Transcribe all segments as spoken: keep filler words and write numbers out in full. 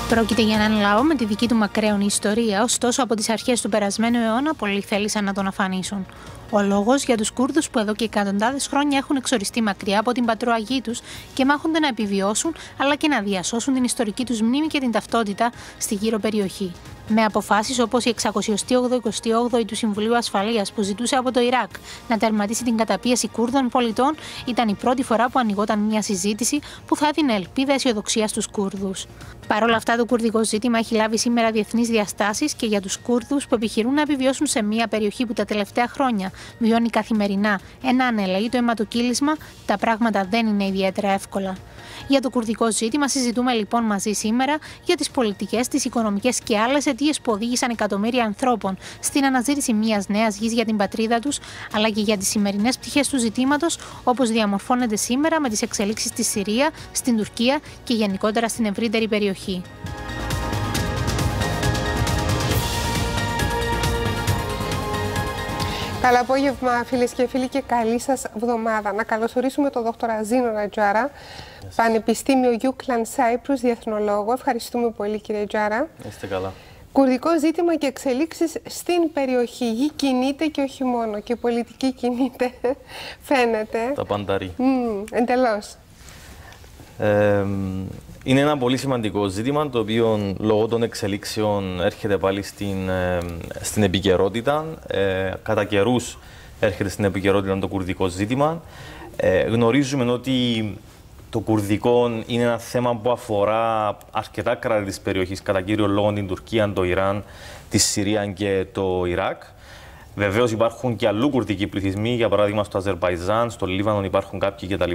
Πρόκειται για έναν λαό με τη δική του μακραίωνη ιστορία, ωστόσο από τις αρχές του περασμένου αιώνα πολλοί θέλησαν να τον αφανίσουν. Ο λόγος για τους Κούρδους που εδώ και εκατοντάδες χρόνια έχουν εξοριστεί μακριά από την πατροαγή τους και μάχονται να επιβιώσουν αλλά και να διασώσουν την ιστορική τους μνήμη και την ταυτότητα στη γύρω περιοχή. Με αποφάσεις όπως η εξακόσια ογδοηκοστή όγδοη του Συμβουλίου Ασφαλείας που ζητούσε από το Ιράκ να τερματίσει την καταπίεση Κούρδων πολιτών, ήταν η πρώτη φορά που ανοιγόταν μια συζήτηση που θα έδινε ελπίδα αισιοδοξία στους Κούρδους. Παρ' όλα αυτά, το κουρδικό ζήτημα έχει λάβει σήμερα διεθνείς διαστάσεις και για τους Κούρδους που επιχειρούν να επιβιώσουν σε μια περιοχή που τα τελευταία χρόνια βιώνει καθημερινά ένα ανελαίτο αιματοκύλισμα, τα πράγματα δεν είναι ιδιαίτερα εύκολα. Για το κουρδικό ζήτημα συζητούμε λοιπόν μαζί σήμερα για τις πολιτικές, τις οικονομικές και άλλες αιτίες που οδήγησαν εκατομμύρια ανθρώπων στην αναζήτηση μιας νέας γης για την πατρίδα τους, αλλά και για τις σημερινές πτυχές του ζητήματος, όπως διαμορφώνεται σήμερα με τις εξελίξεις στη Συρία, στην Τουρκία και γενικότερα στην ευρύτερη περιοχή. Καλό απόγευμα, φίλες και φίλοι, και καλή σας εβδομάδα. Να καλωσορίσουμε τον δόκτωρα Ζήνο Ρατζάρα, yes. Πανεπιστήμιο Euclid Cyprus, διεθνολόγο. Ευχαριστούμε πολύ, κύριε Τζάρα. Είστε καλά. Κουρδικό ζήτημα και εξελίξεις στην περιοχή. Η γη κινείται και όχι μόνο, και η πολιτική κινείται, φαίνεται. Τα πανταρί. Mm, εντελώς. Ε, είναι ένα πολύ σημαντικό ζήτημα, το οποίο λόγω των εξελίξεων έρχεται πάλι στην, ε, στην επικαιρότητα. Ε, κατά καιρούς έρχεται στην επικαιρότητα το κουρδικό ζήτημα. Ε, γνωρίζουμε ότι το κουρδικό είναι ένα θέμα που αφορά αρκετά κράτη της περιοχής, κατά κύριο λόγο την Τουρκία, το Ιράν, τη Συρία και το Ιράκ. Βεβαίως υπάρχουν και αλλού κουρδικοί πληθυσμοί, για παράδειγμα στο Αζερμπαϊτζάν, στο Λίβανο υπάρχουν κάποιοι κτλ.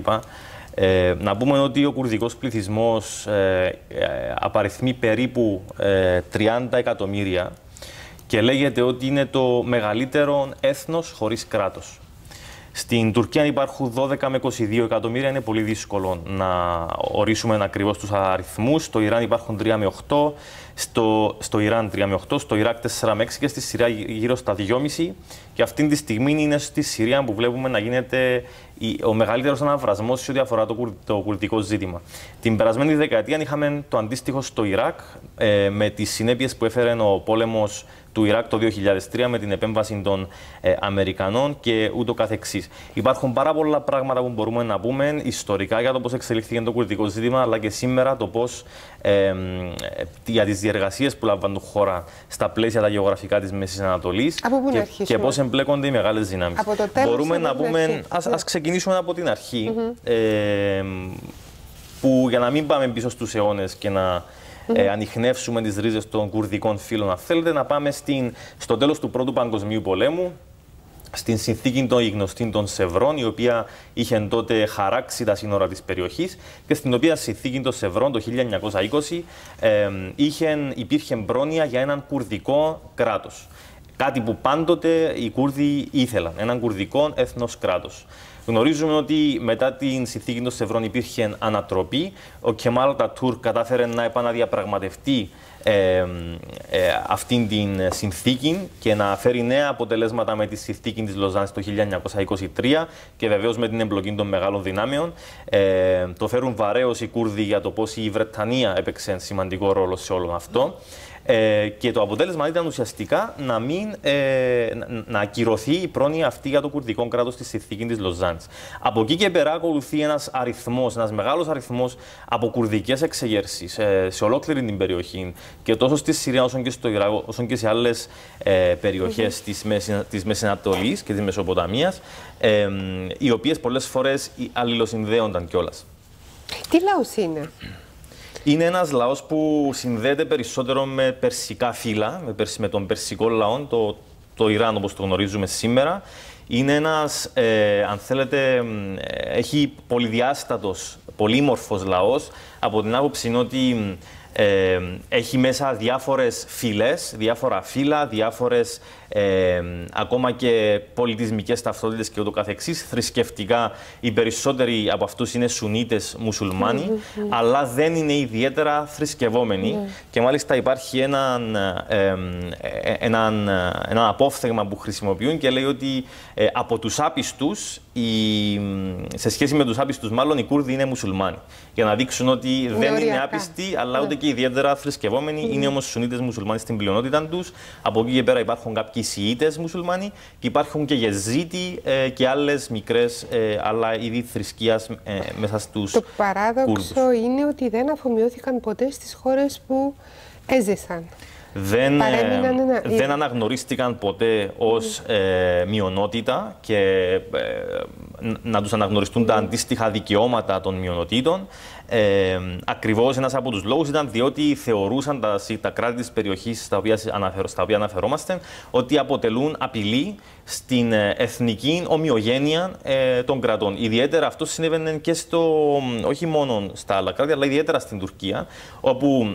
Ε, να πούμε ότι ο κουρδικός πληθυσμός ε, ε, απαριθμεί περίπου ε, τριάντα εκατομμύρια και λέγεται ότι είναι το μεγαλύτερο έθνος χωρίς κράτος. Στην Τουρκία υπάρχουν δώδεκα με είκοσι δύο εκατομμύρια, είναι πολύ δύσκολο να ορίσουμε ακριβώς τους αριθμούς. Στο Ιράν υπάρχουν τρία με οκτώ, στο, στο Ιράν τρία με οκτώ, στο Ιράκ τέσσερα με έξι και στη Συρία γύρω στα δυόμισι. Και αυτή τη στιγμή είναι στη Συρία που βλέπουμε να γίνεται ο μεγαλύτερος αναβρασμός σε ό,τι αφορά το, κουρ, το κουρδικό ζήτημα. Την περασμένη δεκαετία είχαμε το αντίστοιχο στο Ιράκ, ε, με τις συνέπειες που έφερε ο πόλεμος του Ιράκ το δύο χιλιάδες τρία με την επέμβαση των ε, Αμερικανών και ούτω καθεξής. Υπάρχουν πάρα πολλά πράγματα που μπορούμε να πούμε ιστορικά για το πώς εξελίχθηκε το κουρδικό ζήτημα, αλλά και σήμερα το πώς ε, ε, για τις διεργασίες που λαμβάνουν χώρα στα πλαίσια τα γεωγραφικά της Μέσης Ανατολής και, και πώς εμπλέκονται οι μεγάλες δυνάμεις. Μπορούμε να πούμε, ας, ας ξεκινήσουμε από την αρχή, mm-hmm. ε, που για να μην πάμε πίσω στους αιώνες και να Mm-hmm. Ε, ανιχνεύσουμε τις ρίζες των κουρδικών φύλων. Αν θέλετε, να πάμε στην, στο τέλος του Πρώτου Παγκοσμίου Πολέμου, στην συνθήκη των γνωστή των Σευρών, η οποία είχε τότε χαράξει τα σύνορα της περιοχής και στην οποία συνθήκη των Σευρών το χίλια εννιακόσια είκοσι ε, είχε, υπήρχε πρόνοια για έναν κουρδικό κράτος. Κάτι που πάντοτε οι Κούρδοι ήθελαν, έναν κουρδικό έθνος κράτος. Γνωρίζουμε ότι μετά την συνθήκη των Σευρών υπήρχε ανατροπή. Ο Κεμάλ Ατατούρκ κατάφερε να επαναδιαπραγματευτεί ε, ε, αυτήν την συνθήκη και να φέρει νέα αποτελέσματα με τη συνθήκη της Λοζάνης το χίλια εννιακόσια είκοσι τρία και βεβαίως με την εμπλοκή των μεγάλων δυνάμεων. Ε, το φέρουν βαρέως οι Κούρδοι για το πώς η Βρετανία έπαιξε σημαντικό ρόλο σε όλο αυτό. Ε, και το αποτέλεσμα ήταν ουσιαστικά να, μην, ε, να ακυρωθεί η πρόνοια αυτή για το κουρδικό κράτος στη συνθήκη της Λοζάνης. Από εκεί και πέρα ακολουθεί ένας αριθμός, ένας μεγάλος αριθμός από κουρδικές εξεγέρσεις ε, σε ολόκληρη την περιοχή και τόσο στη Συρία όσο και στο Ιράκ, όσο και σε άλλες ε, περιοχές mm-hmm. της, Μέση, της Μέσης Ανατολής και της Μεσοποταμίας, ε, οι οποίες πολλές φορές αλληλοσυνδέονταν κιόλας. Τι λαός είναι? Είναι ένας λαός που συνδέεται περισσότερο με περσικά φύλλα, με, περσ, με τον περσικό λαό, το, το Ιράν όπως το γνωρίζουμε σήμερα. Είναι ένας, ε, αν θέλετε, ε, έχει πολυδιάστατος, πολύμορφος λαός, από την άποψη ότι ε, έχει μέσα διάφορες φυλές, διάφορα φύλλα, διάφορες ε, ακόμα και πολιτισμικές ταυτότητες και ούτω καθεξής. Θρησκευτικά οι περισσότεροι από αυτούς είναι Σουνίτες μουσουλμάνοι, mm-hmm. αλλά δεν είναι ιδιαίτερα θρησκευόμενοι. Mm-hmm. Και μάλιστα υπάρχει έναν, ε, έναν, έναν απόφθεγμα που χρησιμοποιούν και λέει ότι ε, από τους άπιστους οι, σε σχέση με τους άπιστους, μάλλον οι Κούρδοι είναι μουσουλμάνοι. Για να δείξουν ότι δεν οριακά. είναι άπιστοι, αλλά ναι. ούτε και ιδιαίτερα θρησκευόμενοι. Mm. Είναι όμως Σουνίτες μουσουλμάνοι στην πλειονότητα τους. Από εκεί και πέρα υπάρχουν κάποιοι Σιήτες μουσουλμάνοι και υπάρχουν και Γεζίτοι ε, και άλλες μικρές ε, άλλα είδη θρησκείας ε, μέσα στους Το παράδοξο Κούρδους. είναι ότι δεν αφομοιώθηκαν ποτέ στις χώρες που έζησαν. Δεν, ένα... δεν αναγνωρίστηκαν ποτέ ως ε, μειονότητα και ε, να τους αναγνωριστούν mm. τα αντίστοιχα δικαιώματα των μειονοτήτων. Ε, ακριβώς ένας από τους λόγους ήταν διότι θεωρούσαν τα, τα κράτη της περιοχής στα οποία, αναφερ, στα οποία αναφερόμαστε ότι αποτελούν απειλή στην εθνική ομοιογένεια ε, των κρατών. Ιδιαίτερα αυτό συνέβαινε και στο, όχι μόνο στα άλλα κράτη, αλλά ιδιαίτερα στην Τουρκία, όπου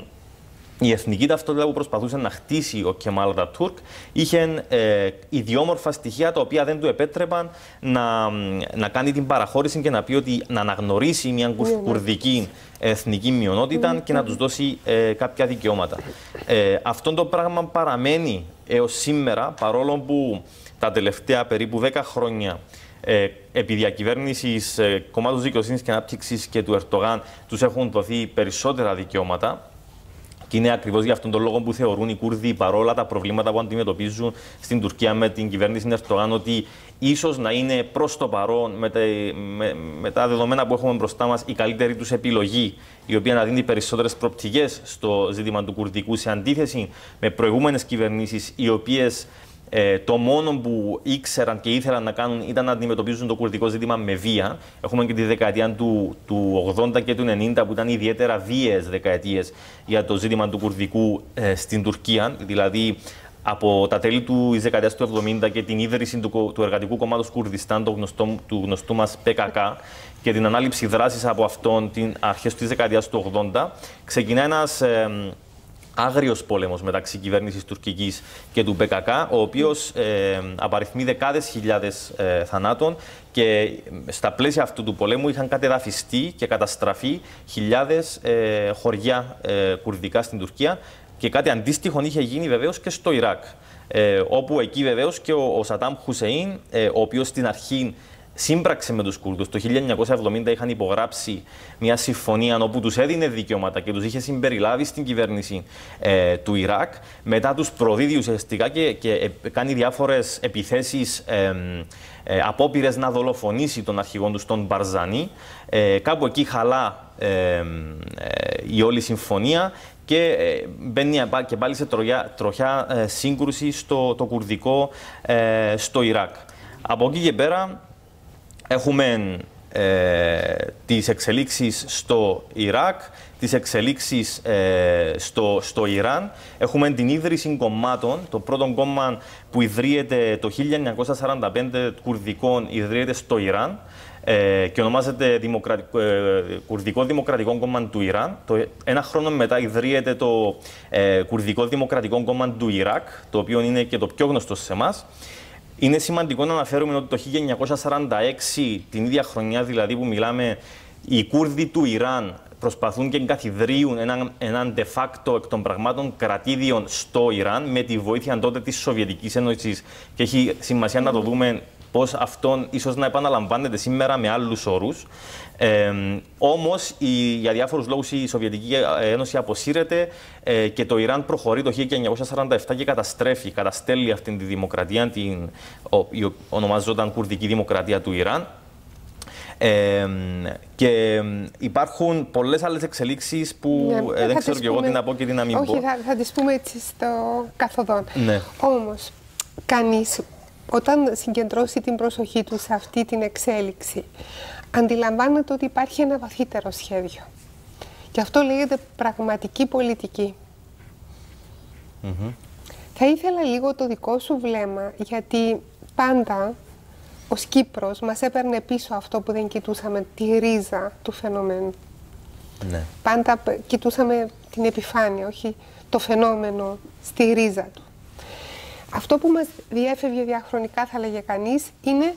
η εθνική ταυτότητα που προσπαθούσε να χτίσει ο Κεμάλ Ατατούρκ είχε ε, ιδιόμορφα στοιχεία τα οποία δεν του επέτρεπαν να, να κάνει την παραχώρηση και να πει ότι να αναγνωρίσει μια κουρδική εθνική μειονότητα και να τους δώσει ε, κάποια δικαιώματα. Ε, αυτό το πράγμα παραμένει έως σήμερα, παρόλο που τα τελευταία περίπου δέκα χρόνια Ε, επί διακυβέρνησης ε, κομμάτους δικαιοσύνης και ανάπτυξης και του Ερντογάν τους έχουν δοθεί περισσότερα δικαιώματα. Και είναι ακριβώς για αυτόν τον λόγο που θεωρούν οι Κούρδοι, παρόλα τα προβλήματα που αντιμετωπίζουν στην Τουρκία με την κυβέρνηση Ερντογάν, ότι ίσως να είναι προς το παρόν, με τα, με, με τα δεδομένα που έχουμε μπροστά μας, η καλύτερη τους επιλογή, η οποία να δίνει περισσότερες προοπτικές στο ζήτημα του κουρδικού, σε αντίθεση με προηγούμενες κυβερνήσεις, οι οποίες Ε, το μόνο που ήξεραν και ήθελαν να κάνουν ήταν να αντιμετωπίζουν το κουρδικό ζήτημα με βία. Έχουμε και τη δεκαετία του, του ογδόντα και του ενενήντα που ήταν ιδιαίτερα βίαιες δεκαετίες για το ζήτημα του κουρδικού ε, στην Τουρκία. Δηλαδή από τα τέλη της δεκαετίας του εβδομήντα και την ίδρυση του, του Εργατικού Κόμματος Κουρδιστάν, το γνωστό, του γνωστού μας Π Κ Κ, και την ανάληψη δράσης από αυτόν την αρχές της δεκαετίας του ογδόντα, ξεκινά ένας ε, άγριος πόλεμος μεταξύ κυβέρνησης τουρκικής και του Π Κ Κ, ο οποίος ε, απαριθμεί δεκάδες χιλιάδες ε, θανάτων, και στα πλαίσια αυτού του πολέμου είχαν κατεδαφιστεί και καταστραφεί χιλιάδες ε, χωριά ε, κουρδικά στην Τουρκία, και κάτι αντίστοιχο είχε γίνει βεβαίως και στο Ιράκ, ε, όπου εκεί βεβαίως και ο, ο Σαντάμ Χουσέιν, ε, ο οποίος στην αρχή σύμπραξε με τους Κούρδους. Το χίλια εννιακόσια εβδομήντα είχαν υπογράψει μια συμφωνία όπου τους έδινε δικαιώματα και τους είχε συμπεριλάβει στην κυβέρνηση ε, του Ιράκ. Μετά τους προδίδει ουσιαστικά και, και ε, κάνει διάφορες επιθέσεις, ε, ε, απόπειρες να δολοφονήσει τον αρχηγό του, τον Μπαρζανί. Ε, κάπου εκεί χαλά ε, ε, η όλη συμφωνία και ε, μπαίνει και πάλι σε τροχιά, τροχιά ε, σύγκρουση στο το κουρδικό ε, στο Ιράκ. Από εκεί και πέρα έχουμε ε, τις εξελίξεις στο Ιράκ, τις εξελίξεις ε, στο, στο Ιράν. Έχουμε την ίδρυση κομμάτων. Το πρώτο κόμμα που ιδρύεται το χίλια εννιακόσια σαράντα πέντε κουρδικών ιδρύεται στο Ιράν ε, και ονομάζεται Δημοκρατικό, ε, Κουρδικό Δημοκρατικό Κόμμα του Ιράν. Το, ένα χρόνο μετά ιδρύεται το ε, Κουρδικό Δημοκρατικό Κόμμα του Ιράκ, το οποίο είναι και το πιο γνωστό σε εμάς. Είναι σημαντικό να αναφέρουμε ότι το χίλια εννιακόσια σαράντα έξι, την ίδια χρονιά δηλαδή που μιλάμε, οι Κούρδοι του Ιράν προσπαθούν και εγκαθιδρύουν έναν, έναν de facto εκ των πραγμάτων κρατήδιον στο Ιράν με τη βοήθεια τότε της Σοβιετικής Ένωσης, και έχει σημασία να το δούμε πώς αυτόν ίσως να επαναλαμβάνεται σήμερα με άλλους όρους. Ε, όμως, η, για διάφορους λόγους η Σοβιετική Ένωση αποσύρεται ε, και το Ιράν προχωρεί το χίλια εννιακόσια σαράντα επτά και καταστρέφει, καταστέλει αυτή τη δημοκρατία, την, η ονομαζόταν Κουρδική Δημοκρατία του Ιράν. Ε, και υπάρχουν πολλές άλλες εξελίξεις που ναι, ε, δεν ξέρω και εγώ τι να πω και τι να μην όχι, πω. Όχι, θα, θα τις πούμε έτσι στο καθοδόν. Ναι. Όμως, κανείς όταν συγκεντρώσει την προσοχή του σε αυτή την εξέλιξη, αντιλαμβάνεται ότι υπάρχει ένα βαθύτερο σχέδιο. Και αυτό λέγεται πραγματική πολιτική. Mm-hmm. Θα ήθελα λίγο το δικό σου βλέμμα, γιατί πάντα ως Κύπρος μας έπαιρνε πίσω αυτό που δεν κοιτούσαμε, τη ρίζα του φαινομένου. Ναι. Πάντα κοιτούσαμε την επιφάνεια, όχι το φαινόμενο στη ρίζα του. Αυτό που μας διέφευγε διαχρονικά, θα λέγε κανείς, είναι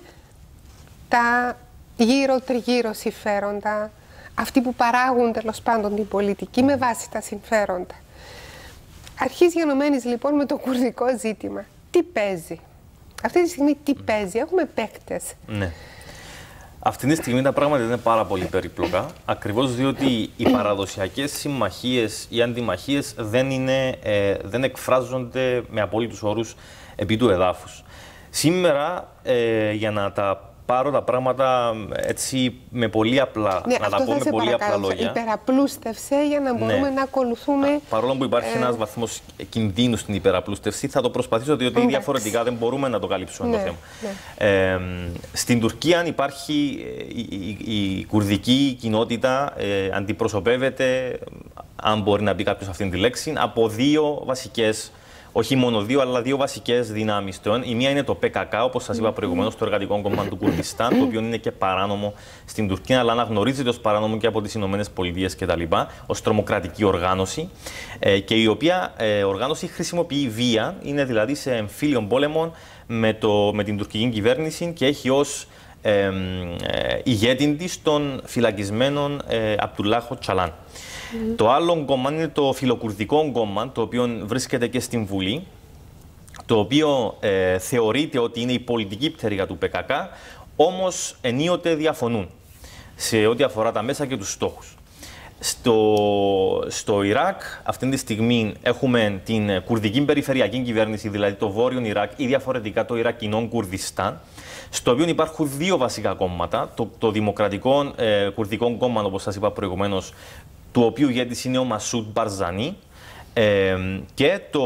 τα γύρω-τριγύρω συμφέροντα, αυτοί που παράγουν τέλος πάντων την πολιτική με βάση τα συμφέροντα. Αρχής γενομένης λοιπόν με το κουρδικό ζήτημα. Τι παίζει? Αυτή τη στιγμή τι παίζει? Έχουμε παίκτες. Ναι. Αυτή τη στιγμή τα πράγματα είναι πάρα πολύ περίπλοκα, ακριβώς διότι οι παραδοσιακές συμμαχίες ή αντιμαχίες δεν, είναι, ε, δεν εκφράζονται με απόλυτους όρους επί του εδάφους. Σήμερα, ε, για να τα πάρω τα πράγματα έτσι με πολύ απλά, ναι, να τα πω με πολύ απλά λόγια. Υπεραπλούστευσε για να μπορούμε ναι. να ακολουθούμε. Παρόλο που υπάρχει ε... ένας βαθμός κινδύνου στην υπεραπλούστευση, θα το προσπαθήσω διότι Εντάξει. διαφορετικά δεν μπορούμε να το καλύψουμε ναι, το θέμα. Ναι. Ε, στην Τουρκία υπάρχει η, η, η κουρδική κοινότητα, ε, αντιπροσωπεύεται, αν μπορεί να πει κάποιος αυτήν τη λέξη, από δύο βασικές. Όχι μόνο δύο, αλλά δύο βασικές δυνάμεις. Η μία είναι το πι κέι κέι, όπως σας είπα προηγουμένως, το Εργατικό Κόμμα του Κουρδιστάν, το οποίο είναι και παράνομο στην Τουρκία, αλλά αναγνωρίζεται ως παράνομο και από τις Ηνωμένες Πολιτείες κτλ. Ως τρομοκρατική οργάνωση. Ε, και η οποία ε, οργάνωση χρησιμοποιεί βία, είναι δηλαδή σε εμφύλιον πόλεμο με, το, με την τουρκική κυβέρνηση και έχει ως ε, ε, ηγέτη της τον φυλακισμένο ε, Απτουλάχ Οτσαλάν. Mm-hmm. Το άλλο κόμμα είναι το Φιλοκουρδικό Κόμμα, το οποίο βρίσκεται και στην Βουλή, το οποίο ε, θεωρείται ότι είναι η πολιτική πτέρυγα του πι κέι κέι, όμως ενίοτε διαφωνούν σε ό,τι αφορά τα μέσα και τους στόχους. Στο, στο Ιράκ, αυτή τη στιγμή, έχουμε την κουρδική περιφερειακή κυβέρνηση, δηλαδή το Βόρειο Ιράκ ή διαφορετικά το Ιρακινό Κουρδιστάν, στο οποίο υπάρχουν δύο βασικά κόμματα, το, το Δημοκρατικό ε, Κουρδικό Κόμμα, όπως σας είπα προηγουμένως, του οποίου ηγέτης είναι ο Μασούντ Μπαρζανί, ε, και το,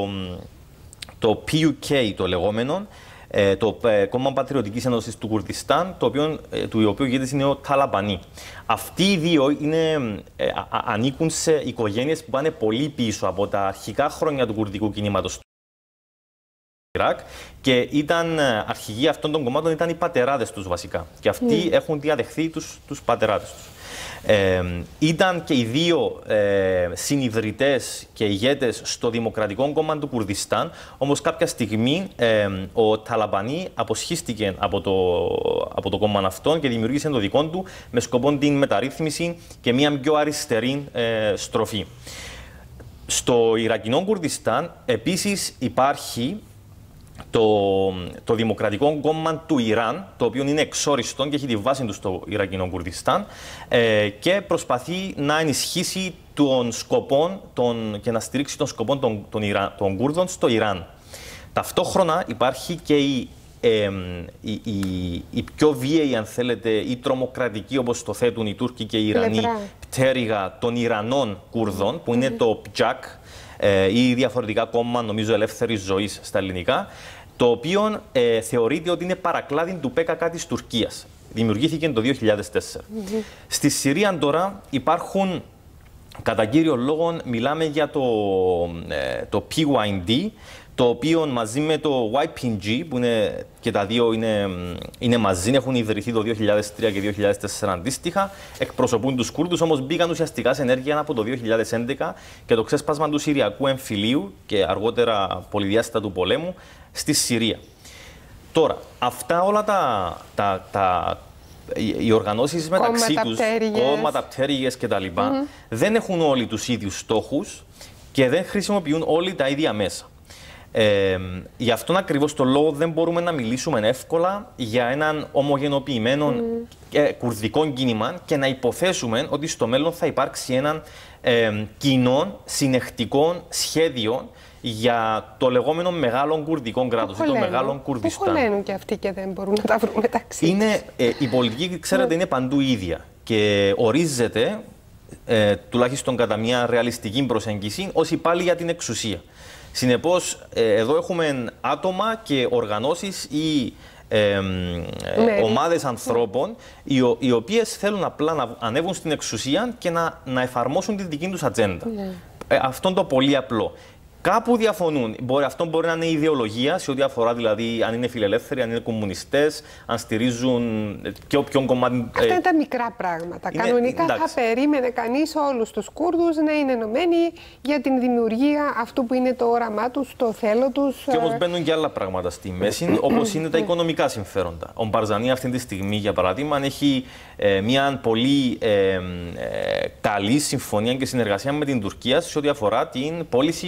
το πι γιου κέι, το λεγόμενο, ε, το ε, Κόμμα Πατριωτικής Ένωσης του Κουρδιστάν, το οποίο, ε, του οποίου ηγέτης είναι ο Ταλαμπανί. Αυτοί οι δύο είναι, ε, α, α, ανήκουν σε οικογένειες που πάνε πολύ πίσω από τα αρχικά χρόνια του κουρδικού κινήματος του Ιράκ και ήταν, αρχηγοί αυτών των κομμάτων ήταν οι πατεράδες τους βασικά. Και αυτοί mm. έχουν διαδεχθεί τους, τους πατεράδες τους. Ε, ήταν και οι δύο ε, συνιδρυτές και ηγέτες στο Δημοκρατικό Κόμμα του Κουρδιστάν, όμως κάποια στιγμή ε, ο Ταλαμπανί αποσχίστηκε από το, από το κόμμα αυτόν και δημιούργησε το δικό του με σκοπό την μεταρρύθμιση και μια πιο αριστερή ε, στροφή. Στο Ιρακινό Κουρδιστάν επίσης υπάρχει Το, το Δημοκρατικό Κόμμα του Ιράν, το οποίο είναι εξόριστο και έχει τη βάση του στο Ιρακινό Κουρδιστάν ε, και προσπαθεί να ενισχύσει τον σκοπό τον, και να στηρίξει τον σκοπό των, των, Ιρα, των Κούρδων στο Ιράν. Ταυτόχρονα υπάρχει και η, ε, η, η, η πιο βίαιη, αν θέλετε, η τρομοκρατική, όπως το θέτουν οι Τούρκοι και οι Ιρανοί, Λεπρά. πτέρυγα των Ιρανών Κούρδων, που είναι mm-hmm. το πιτζάκ, ή διαφορετικά κόμμα, νομίζω, ελεύθερης ζωής στα ελληνικά, το οποίο ε, θεωρείται ότι είναι παρακλάδι του πι κέι κέι της Τουρκίας. Δημιουργήθηκε το δύο χιλιάδες τέσσερα. Mm-hmm. Στη Συρία τώρα υπάρχουν, κατά κύριο λόγο, μιλάμε για το, ε, το πι γουάι ντι, το οποίο μαζί με το γουάι πι τζι, που είναι, και τα δύο είναι, είναι μαζί, έχουν ιδρυθεί το δύο χιλιάδες τρία και δύο χιλιάδες τέσσερα αντίστοιχα, εκπροσωπούν τους Κούρδους, όμως μπήκαν ουσιαστικά σε ενέργεια από το δύο χιλιάδες έντεκα και το ξέσπασμα του Συριακού εμφυλίου και αργότερα πολυδιάστατου πολέμου στη Συρία. Τώρα, αυτά όλα τα, τα, τα οι οργανώσεις μεταξύ τους, κόμματα, πτέρυγες κτλ. Mm-hmm. δεν έχουν όλοι τους ίδιους στόχους και δεν χρησιμοποιούν όλοι τα ίδια μέσα. Ε, γι' αυτόν ακριβώς το λόγο δεν μπορούμε να μιλήσουμε εύκολα για έναν ομογενοποιημένο mm. ε, κουρδικό κίνημα και να υποθέσουμε ότι στο μέλλον θα υπάρξει έναν ε, κοινό συνεχτικό σχέδιο για το λεγόμενο μεγάλο κουρδικό κράτος ή το μεγάλο Κουρδιστάν. Πού χωλένουν και αυτοί και δεν μπορούν να τα βρουν μεταξύ. Είναι, ε, η πολιτική, ξέρετε, είναι παντού ίδια και ορίζεται, ε, τουλάχιστον κατά μια ρεαλιστική προσέγγιση, ως υπάλληλοι για την εξουσία. Συνεπώς, ε, εδώ έχουμε άτομα και οργανώσεις ή ε, ε, ομάδες ανθρώπων οι, οι οποίες θέλουν απλά να ανέβουν στην εξουσία και να, να εφαρμόσουν τη δική τους ατζέντα. Ναι. Ε, αυτό είναι το πολύ απλό. Κάπου διαφωνούν. Μπορεί, αυτό μπορεί να είναι ιδεολογία, σε ό,τι αφορά δηλαδή αν είναι φιλελεύθεροι, αν είναι κομμουνιστές, αν στηρίζουν ποιο, ποιον κομμάτι. Αυτά είναι τα μικρά πράγματα. Είναι, Κανονικά εντάξει. θα περίμενε κανείς όλους τους Κούρδους να είναι ενωμένοι για την δημιουργία αυτού που είναι το όραμά τους, το θέλω τους. Και όμως μπαίνουν και άλλα πράγματα στη μέση, όπως είναι τα οικονομικά συμφέροντα. Ο Μπαρζανί αυτή τη στιγμή, για παράδειγμα, έχει ε, μια πολύ ε, ε, καλή συμφωνία και συνεργασία με την Τουρκία σε ό,τι αφορά την πώληση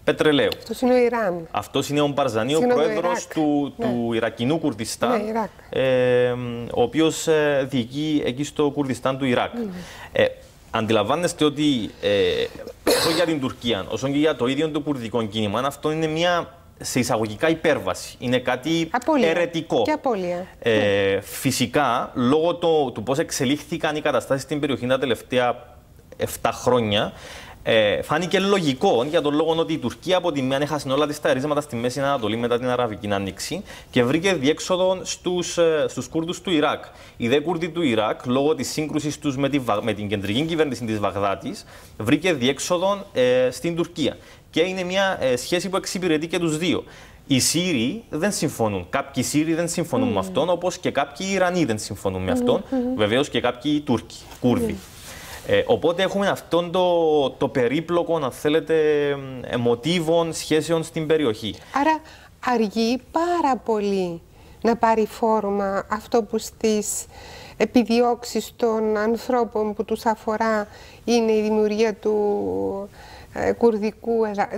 πετρελαίου. Αυτός είναι ο Ιράν. Αυτός είναι ο Μπαρζανί, ο πρόεδρος του, ναι. του Ιρακινού Κουρδιστάν, ναι, Ιράκ. ε, ο οποίος ε, διοικεί εκεί στο Κουρδιστάν του Ιράκ. Mm. Ε, αντιλαμβάνεστε ότι ε, όσο για την Τουρκία, όσο και για το ίδιο το κουρδικό κίνημα, αυτό είναι μια σε εισαγωγικά υπέρβαση. Είναι κάτι απώλεια. Αιρετικό. Και απώλεια. Ε, φυσικά, λόγω το, του πώς εξελίχθηκαν οι καταστάσεις στην περιοχή τα τελευταία επτά χρόνια, ε, φάνηκε λογικό για τον λόγο ότι η Τουρκία από τη μία έχασε όλα τις τα ερίσματα στη Μέση Ανατολή μετά την Αραβική Άνοιξη και βρήκε διέξοδο στους, στους Κούρδους του Ιράκ. Οι δε Κούρδοι του Ιράκ, λόγω της σύγκρουσης τους με, τη, με την κεντρική κυβέρνηση της Βαγδάτης, βρήκε διέξοδο ε, στην Τουρκία. Και είναι μια ε, σχέση που εξυπηρετεί και τους δύο. Οι Σύριοι δεν συμφωνούν. Κάποιοι Σύριοι δεν συμφωνούν mm. με αυτόν, όπως και κάποιοι Ιρανοί δεν συμφωνούν mm. με αυτόν. Mm. Βεβαίως και κάποιοι Τούρκοι, Κούρδοι. Mm. Ε, οπότε έχουμε αυτόν το, το περίπλοκο, αν θέλετε, ε, μοτίβων, σχέσεων στην περιοχή. Άρα αργεί πάρα πολύ να πάρει φόρμα αυτό που στις επιδιώξεις των ανθρώπων που τους αφορά είναι η δημιουργία του... Κουρδικού,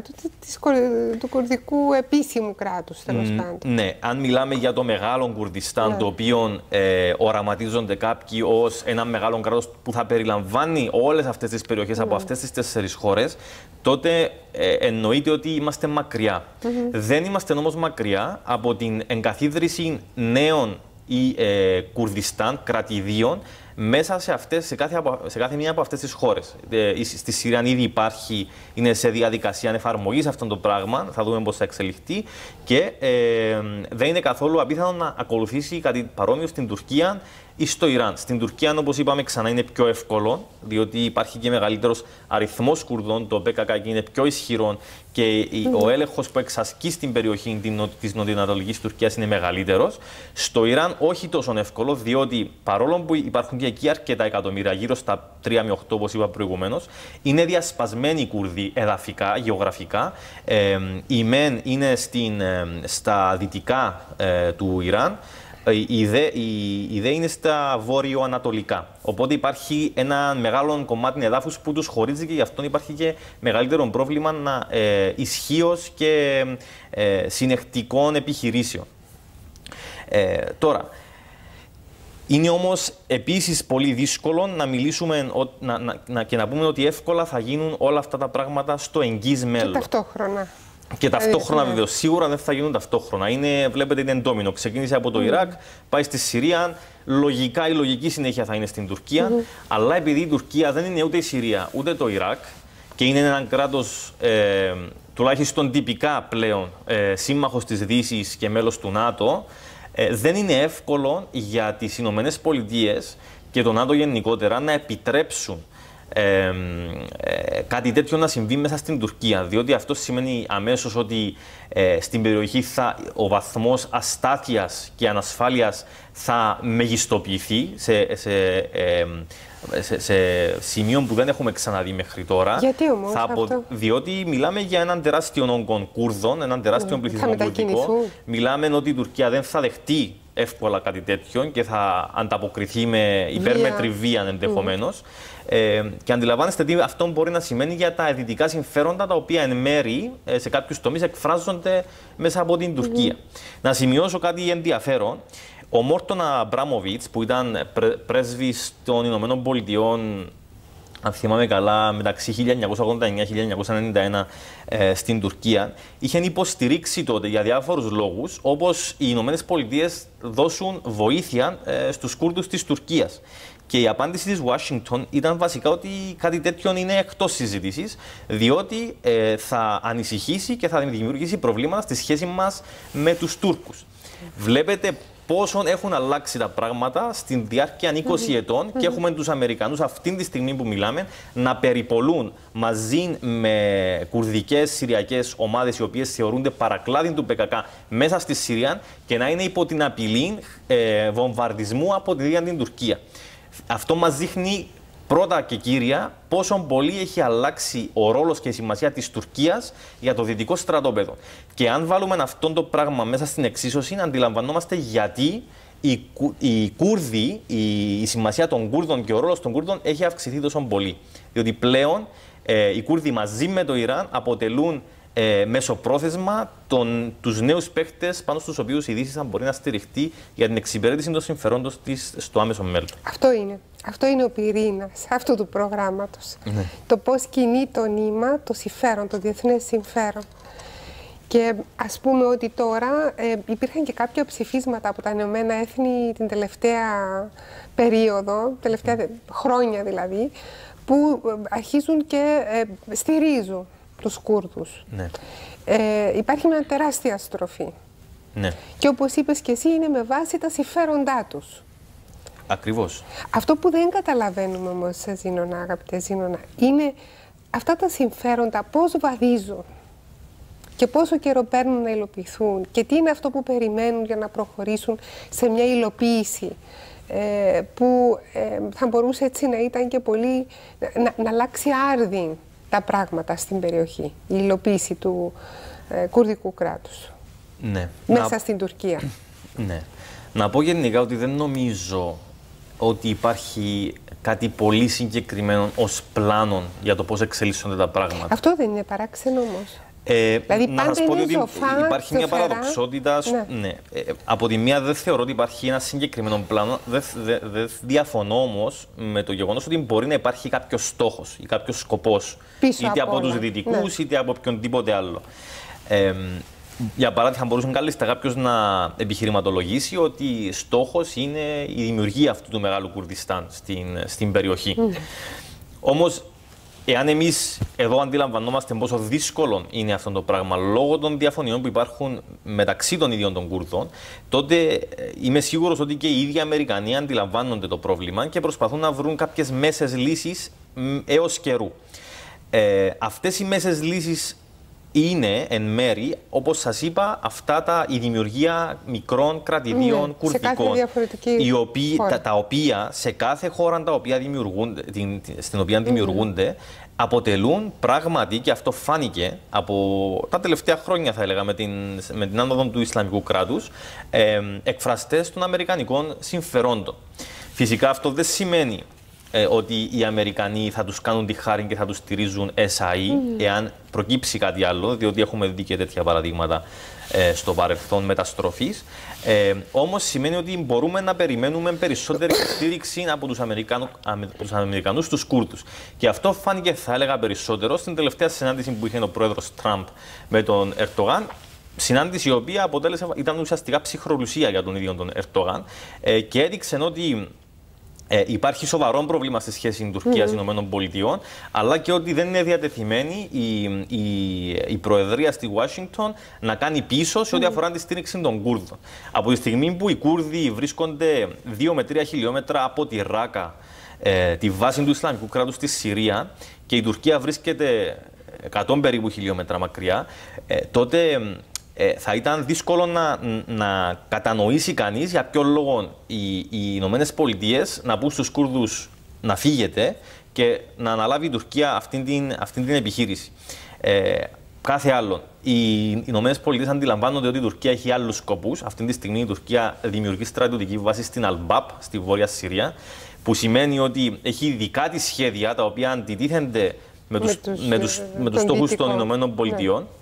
του κουρδικού επίσημου κράτους, τέλος mm, πάντων. Ναι, αν μιλάμε για το μεγάλο Κουρδιστάν, yeah. το οποίο ε, οραματίζονται κάποιοι ως ένα μεγάλο κράτος που θα περιλαμβάνει όλες αυτές τις περιοχές mm. από αυτές τις τέσσερις χώρες, τότε ε, εννοείται ότι είμαστε μακριά. Mm-hmm. Δεν είμαστε όμως μακριά από την εγκαθίδρυση νέων ή ε, Κουρδιστάν κρατηδίων μέσα σε, αυτές, σε, κάθε, σε κάθε μία από αυτές τις χώρες. Ε, στη Συρία ήδη υπάρχει, είναι σε διαδικασία εφαρμογής αυτό το πράγμα, θα δούμε πώς θα εξελιχθεί και ε, δεν είναι καθόλου απίθανο να ακολουθήσει κάτι παρόμοιο στην Τουρκία ή στο Ιράν. Στην Τουρκία, όπως είπαμε, ξανά είναι πιο εύκολο, διότι υπάρχει και μεγαλύτερος αριθμός Κουρδών, το πι κέι κέι είναι πιο ισχυρό και mm. ο έλεγχος που εξασκεί στην περιοχή της νοτιοανατολικής Τουρκίας είναι μεγαλύτερος. Στο Ιράν όχι τόσο εύκολο, διότι παρόλο που υπάρχουν και εκεί αρκετά εκατομμύρια, γύρω στα τρία με οκτώ, όπως είπα προηγουμένως, είναι διασπασμένοι οι Κούρδοι εδαφικά, γεωγραφικά. Ε, οι μεν είναι στην, ε, στα δυτικά ε, του Ιράν. Η ΔΕ, η, η ΔΕ είναι στα βόρειο-ανατολικά. Οπότε υπάρχει ένα μεγάλο κομμάτι εδάφους που τους χωρίζει και γι' αυτό υπάρχει και μεγαλύτερο πρόβλημα να, ε, ισχύως και ε, συνεχτικών επιχειρήσεων. Ε, τώρα, είναι όμως επίσης πολύ δύσκολο να μιλήσουμε να, να, να, και να πούμε ότι εύκολα θα γίνουν όλα αυτά τα πράγματα στο εγγύς μέλλον. Και ταυτόχρονα. Και ταυτόχρονα, ναι. Βεβαίως, σίγουρα δεν θα γίνουν ταυτόχρονα. Είναι, βλέπετε, είναι ντόμινο. Ξεκίνησε από το mm. Ιράκ, πάει στη Συρία. Λογικά η λογική συνέχεια θα είναι στην Τουρκία. Mm. Αλλά επειδή η Τουρκία δεν είναι ούτε η Συρία ούτε το Ιράκ και είναι ένα κράτος ε, τουλάχιστον τυπικά πλέον ε, σύμμαχος της Δύσης και μέλος του ΝΑΤΟ, ε, δεν είναι εύκολο για τις Ηνωμένες Πολιτείες και το ΝΑΤΟ γενικότερα να επιτρέψουν Ε, ε, κάτι τέτοιο να συμβεί μέσα στην Τουρκία, διότι αυτό σημαίνει αμέσως ότι ε, στην περιοχή θα, ο βαθμός αστάθειας και ανασφάλειας θα μεγιστοποιηθεί σε, σε, ε, σε, σε σημείο που δεν έχουμε ξαναδεί μέχρι τώρα. Γιατί όμως θα απο... αυτό? Διότι μιλάμε για έναν τεράστιο όγκο Κούρδων, έναν τεράστιο mm, πληθυσμό κουρδικό. Μιλάμε ότι η Τουρκία δεν θα δεχτεί εύκολα κάτι τέτοιο και θα ανταποκριθεί με υπέρμετρη βία ενδεχομένως. Mm. Ε, και αντιλαμβάνεστε τι αυτό μπορεί να σημαίνει για τα δυτικά συμφέροντα, τα οποία εν μέρη ε, σε κάποιους τομείς εκφράζονται μέσα από την Τουρκία. Mm. Να σημειώσω κάτι ενδιαφέρον. Ο Μόρτον Αμπράμοβιτς, που ήταν πρέ, πρέσβης των Ηνωμένων Πολιτειών, αν θυμάμαι καλά, μεταξύ χίλια εννιακόσια ογδόντα εννιά και χίλια εννιακόσια ενενήντα ένα ε, στην Τουρκία, είχε υποστηρίξει τότε για διάφορους λόγους, όπως οι Ηνωμένες Πολιτείες δώσουν βοήθεια ε, στους Κούρδους της Τουρκίας. Και η απάντηση της Ουάσιγκτον ήταν βασικά ότι κάτι τέτοιο είναι εκτός συζήτησης, διότι ε, θα ανησυχήσει και θα δημιουργήσει προβλήματα στη σχέση μας με τους Τούρκους. Βλέπετε πόσο έχουν αλλάξει τα πράγματα στην διάρκεια είκοσι mm-hmm. ετών mm-hmm. και έχουμε τους Αμερικανούς αυτή τη στιγμή που μιλάμε να περιπολούν μαζί με κουρδικές συριακές ομάδες οι οποίες θεωρούνται παρακλάδι του πι κέι κέι μέσα στη Συρία και να είναι υπό την απειλή ε, βομβαρδισμού από τη την Τουρκία. Αυτό μας δείχνει πρώτα και κύρια πόσο πολύ έχει αλλάξει ο ρόλος και η σημασία της Τουρκίας για το δυτικό στρατόπεδο. Και αν βάλουμε αυτό το πράγμα μέσα στην εξίσωση, αντιλαμβανόμαστε γιατί οι, οι Κούρδοι, η, η σημασία των Κούρδων και ο ρόλος των Κούρδων έχει αυξηθεί τόσο πολύ. Διότι πλέον ε, οι Κούρδοι μαζί με το Ιράν αποτελούν ε, μεσοπρόθεσμα τον, τους νέους παίχτες πάνω στους οποίους η Δύση θα μπορεί να στηριχτεί για την εξυπηρέτηση των συμφερόντων της στο άμεσο μέλλον. Αυτό είναι. Αυτό είναι ο πυρήνας αυτού του προγράμματος. Ναι. Το πώς κινεί το νήμα, το συμφέρον, το διεθνές συμφέρον. Και ας πούμε ότι τώρα ε, υπήρχαν και κάποια ψηφίσματα από τα Ηνωμένα Έθνη την τελευταία περίοδο, τελευταία mm. χρόνια δηλαδή, που αρχίζουν και ε, στηρίζουν τους Κούρδους. Ναι. Ε, υπάρχει μια τεράστια στροφή. Ναι. Και όπως είπες και εσύ, είναι με βάση τα συμφέροντά τους. Ακριβώς. Αυτό που δεν καταλαβαίνουμε όμως, Ζήνονα, αγαπητέ Ζήνονα, είναι αυτά τα συμφέροντα πώς βαδίζουν και πόσο καιρό παίρνουν να υλοποιηθούν και τι είναι αυτό που περιμένουν για να προχωρήσουν σε μια υλοποίηση ε, που ε, θα μπορούσε έτσι να ήταν και πολύ, να, να αλλάξει άρδιν τα πράγματα στην περιοχή, η υλοποίηση του ε, κουρδικού κράτους. Ναι. Μέσα να... στην Τουρκία. Ναι. Να πω γενικά ότι δεν νομίζω ότι υπάρχει κάτι πολύ συγκεκριμένο ως πλάνο για το πώς εξελίσσονται τα πράγματα. Αυτό δεν είναι παράξενο όμως. Ε, δηλαδή να σας πω ότι ζωφά, υπάρχει μια παραδοξότητα. Ναι. Ναι. Ε, από τη μία δεν θεωρώ ότι υπάρχει ένα συγκεκριμένο πλάνο. Δεν δε, δε διαφωνώ όμως με το γεγονός ότι μπορεί να υπάρχει κάποιος στόχος ή κάποιος σκοπός. Είτε από, από τους δυτικούς, ναι, είτε από οποιονδήποτε άλλο. Ε, για παράδειγμα, θα μπορούσε κάλλιστα κάποιος να επιχειρηματολογήσει ότι στόχος είναι η δημιουργία αυτού του μεγάλου Κουρδιστάν στην, στην περιοχή. Mm. Όμως, εάν εμείς εδώ αντιλαμβανόμαστε πόσο δύσκολο είναι αυτό το πράγμα λόγω των διαφωνιών που υπάρχουν μεταξύ των ίδιων των Κούρδων, τότε είμαι σίγουρος ότι και οι ίδιοι Αμερικανοί αντιλαμβάνονται το πρόβλημα και προσπαθούν να βρουν κάποιες μέσες λύσεις έως καιρού. Ε, αυτές οι μέσες λύσεις είναι εν μέρη, όπως σας είπα, αυτά τα, η δημιουργία μικρών κρατηδίων, ναι, κουρδικών, οι οποίοι, τα, τα οποία σε κάθε χώρα τα οποία δημιουργούνται, την, στην οποία δημιουργούνται, mm-hmm, αποτελούν πράγματι, και αυτό φάνηκε από τα τελευταία χρόνια, θα έλεγα, με την, με την άνοδο του Ισλαμικού κράτους, ε, εκφραστές των αμερικανικών συμφερόντων. Φυσικά αυτό δεν σημαίνει Ε, ότι οι Αμερικανοί θα τους κάνουν τη χάρη και θα τους στηρίζουν ες άι ι, mm. εάν προκύψει κάτι άλλο, διότι έχουμε δει και τέτοια παραδείγματα ε, στο παρελθόν μεταστροφής. Ε, όμως σημαίνει ότι μπορούμε να περιμένουμε περισσότερη στήριξη από τους Αμερικανούς, τους Αμερικανούς στους Κούρδους. Και αυτό φάνηκε, θα έλεγα, περισσότερο στην τελευταία συνάντηση που είχε ο πρόεδρος Τραμπ με τον Ερντογάν. Συνάντηση η οποία αποτέλεσε, ήταν ουσιαστικά ψυχρολουσία για τον ίδιο τον Ερντογάν ε, και έδειξε ότι Ε, υπάρχει σοβαρό πρόβλημα στη σχέση Τουρκίας-ΗΠΑ, mm. αλλά και ότι δεν είναι διατεθειμένη η, η, η Προεδρία στη Ουάσιγκτον να κάνει πίσω σε ό,τι αφορά τη στήριξη των Κούρδων. Από τη στιγμή που οι Κούρδοι βρίσκονται δύο με τρία χιλιόμετρα από τη Ράκα, ε, τη βάση του Ισλαμικού κράτους στη Συρία, και η Τουρκία βρίσκεται εκατό περίπου χιλιόμετρα μακριά, ε, τότε Ε, θα ήταν δύσκολο να, να κατανοήσει κανείς για ποιο λόγο οι, οι Ηνωμένες Πολιτείες να πούν στους Κούρδους να φύγετε και να αναλάβει η Τουρκία αυτήν την, αυτήν την επιχείρηση. Ε, κάθε άλλο. Οι Ηνωμένες Πολιτείες αντιλαμβάνονται ότι η Τουρκία έχει άλλους σκοπούς. Αυτή τη στιγμή η Τουρκία δημιουργεί στρατιωτική βάση στην Αλμπάπ, στη Βόρεια Συρία, που σημαίνει ότι έχει δικά της σχέδια τα οποία αντιτίθενται με τους, με τους, με τους, με τους στόχους των Ηνωμένων Πολιτειών. Ναι.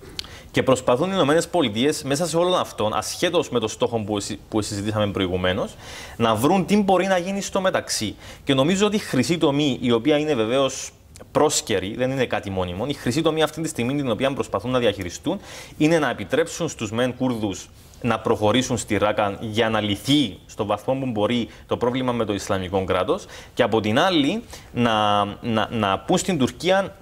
Και προσπαθούν οι Ηνωμένες Πολιτείες μέσα σε όλον αυτόν, ασχέτως με το στόχο που, που συζητήσαμε προηγουμένως, να βρουν τι μπορεί να γίνει στο μεταξύ. Και νομίζω ότι η χρυσή τομή, η οποία είναι βεβαίως πρόσκαιρη, δεν είναι κάτι μόνιμο, η χρυσή τομή αυτή τη στιγμή την οποία προσπαθούν να διαχειριστούν είναι να επιτρέψουν στους μεν Κούρδους να προχωρήσουν στη Ράκα για να λυθεί στο βαθμό που μπορεί το πρόβλημα με το Ισλαμικό κράτος, και από την άλλη να, να, να πούν στην Τουρκία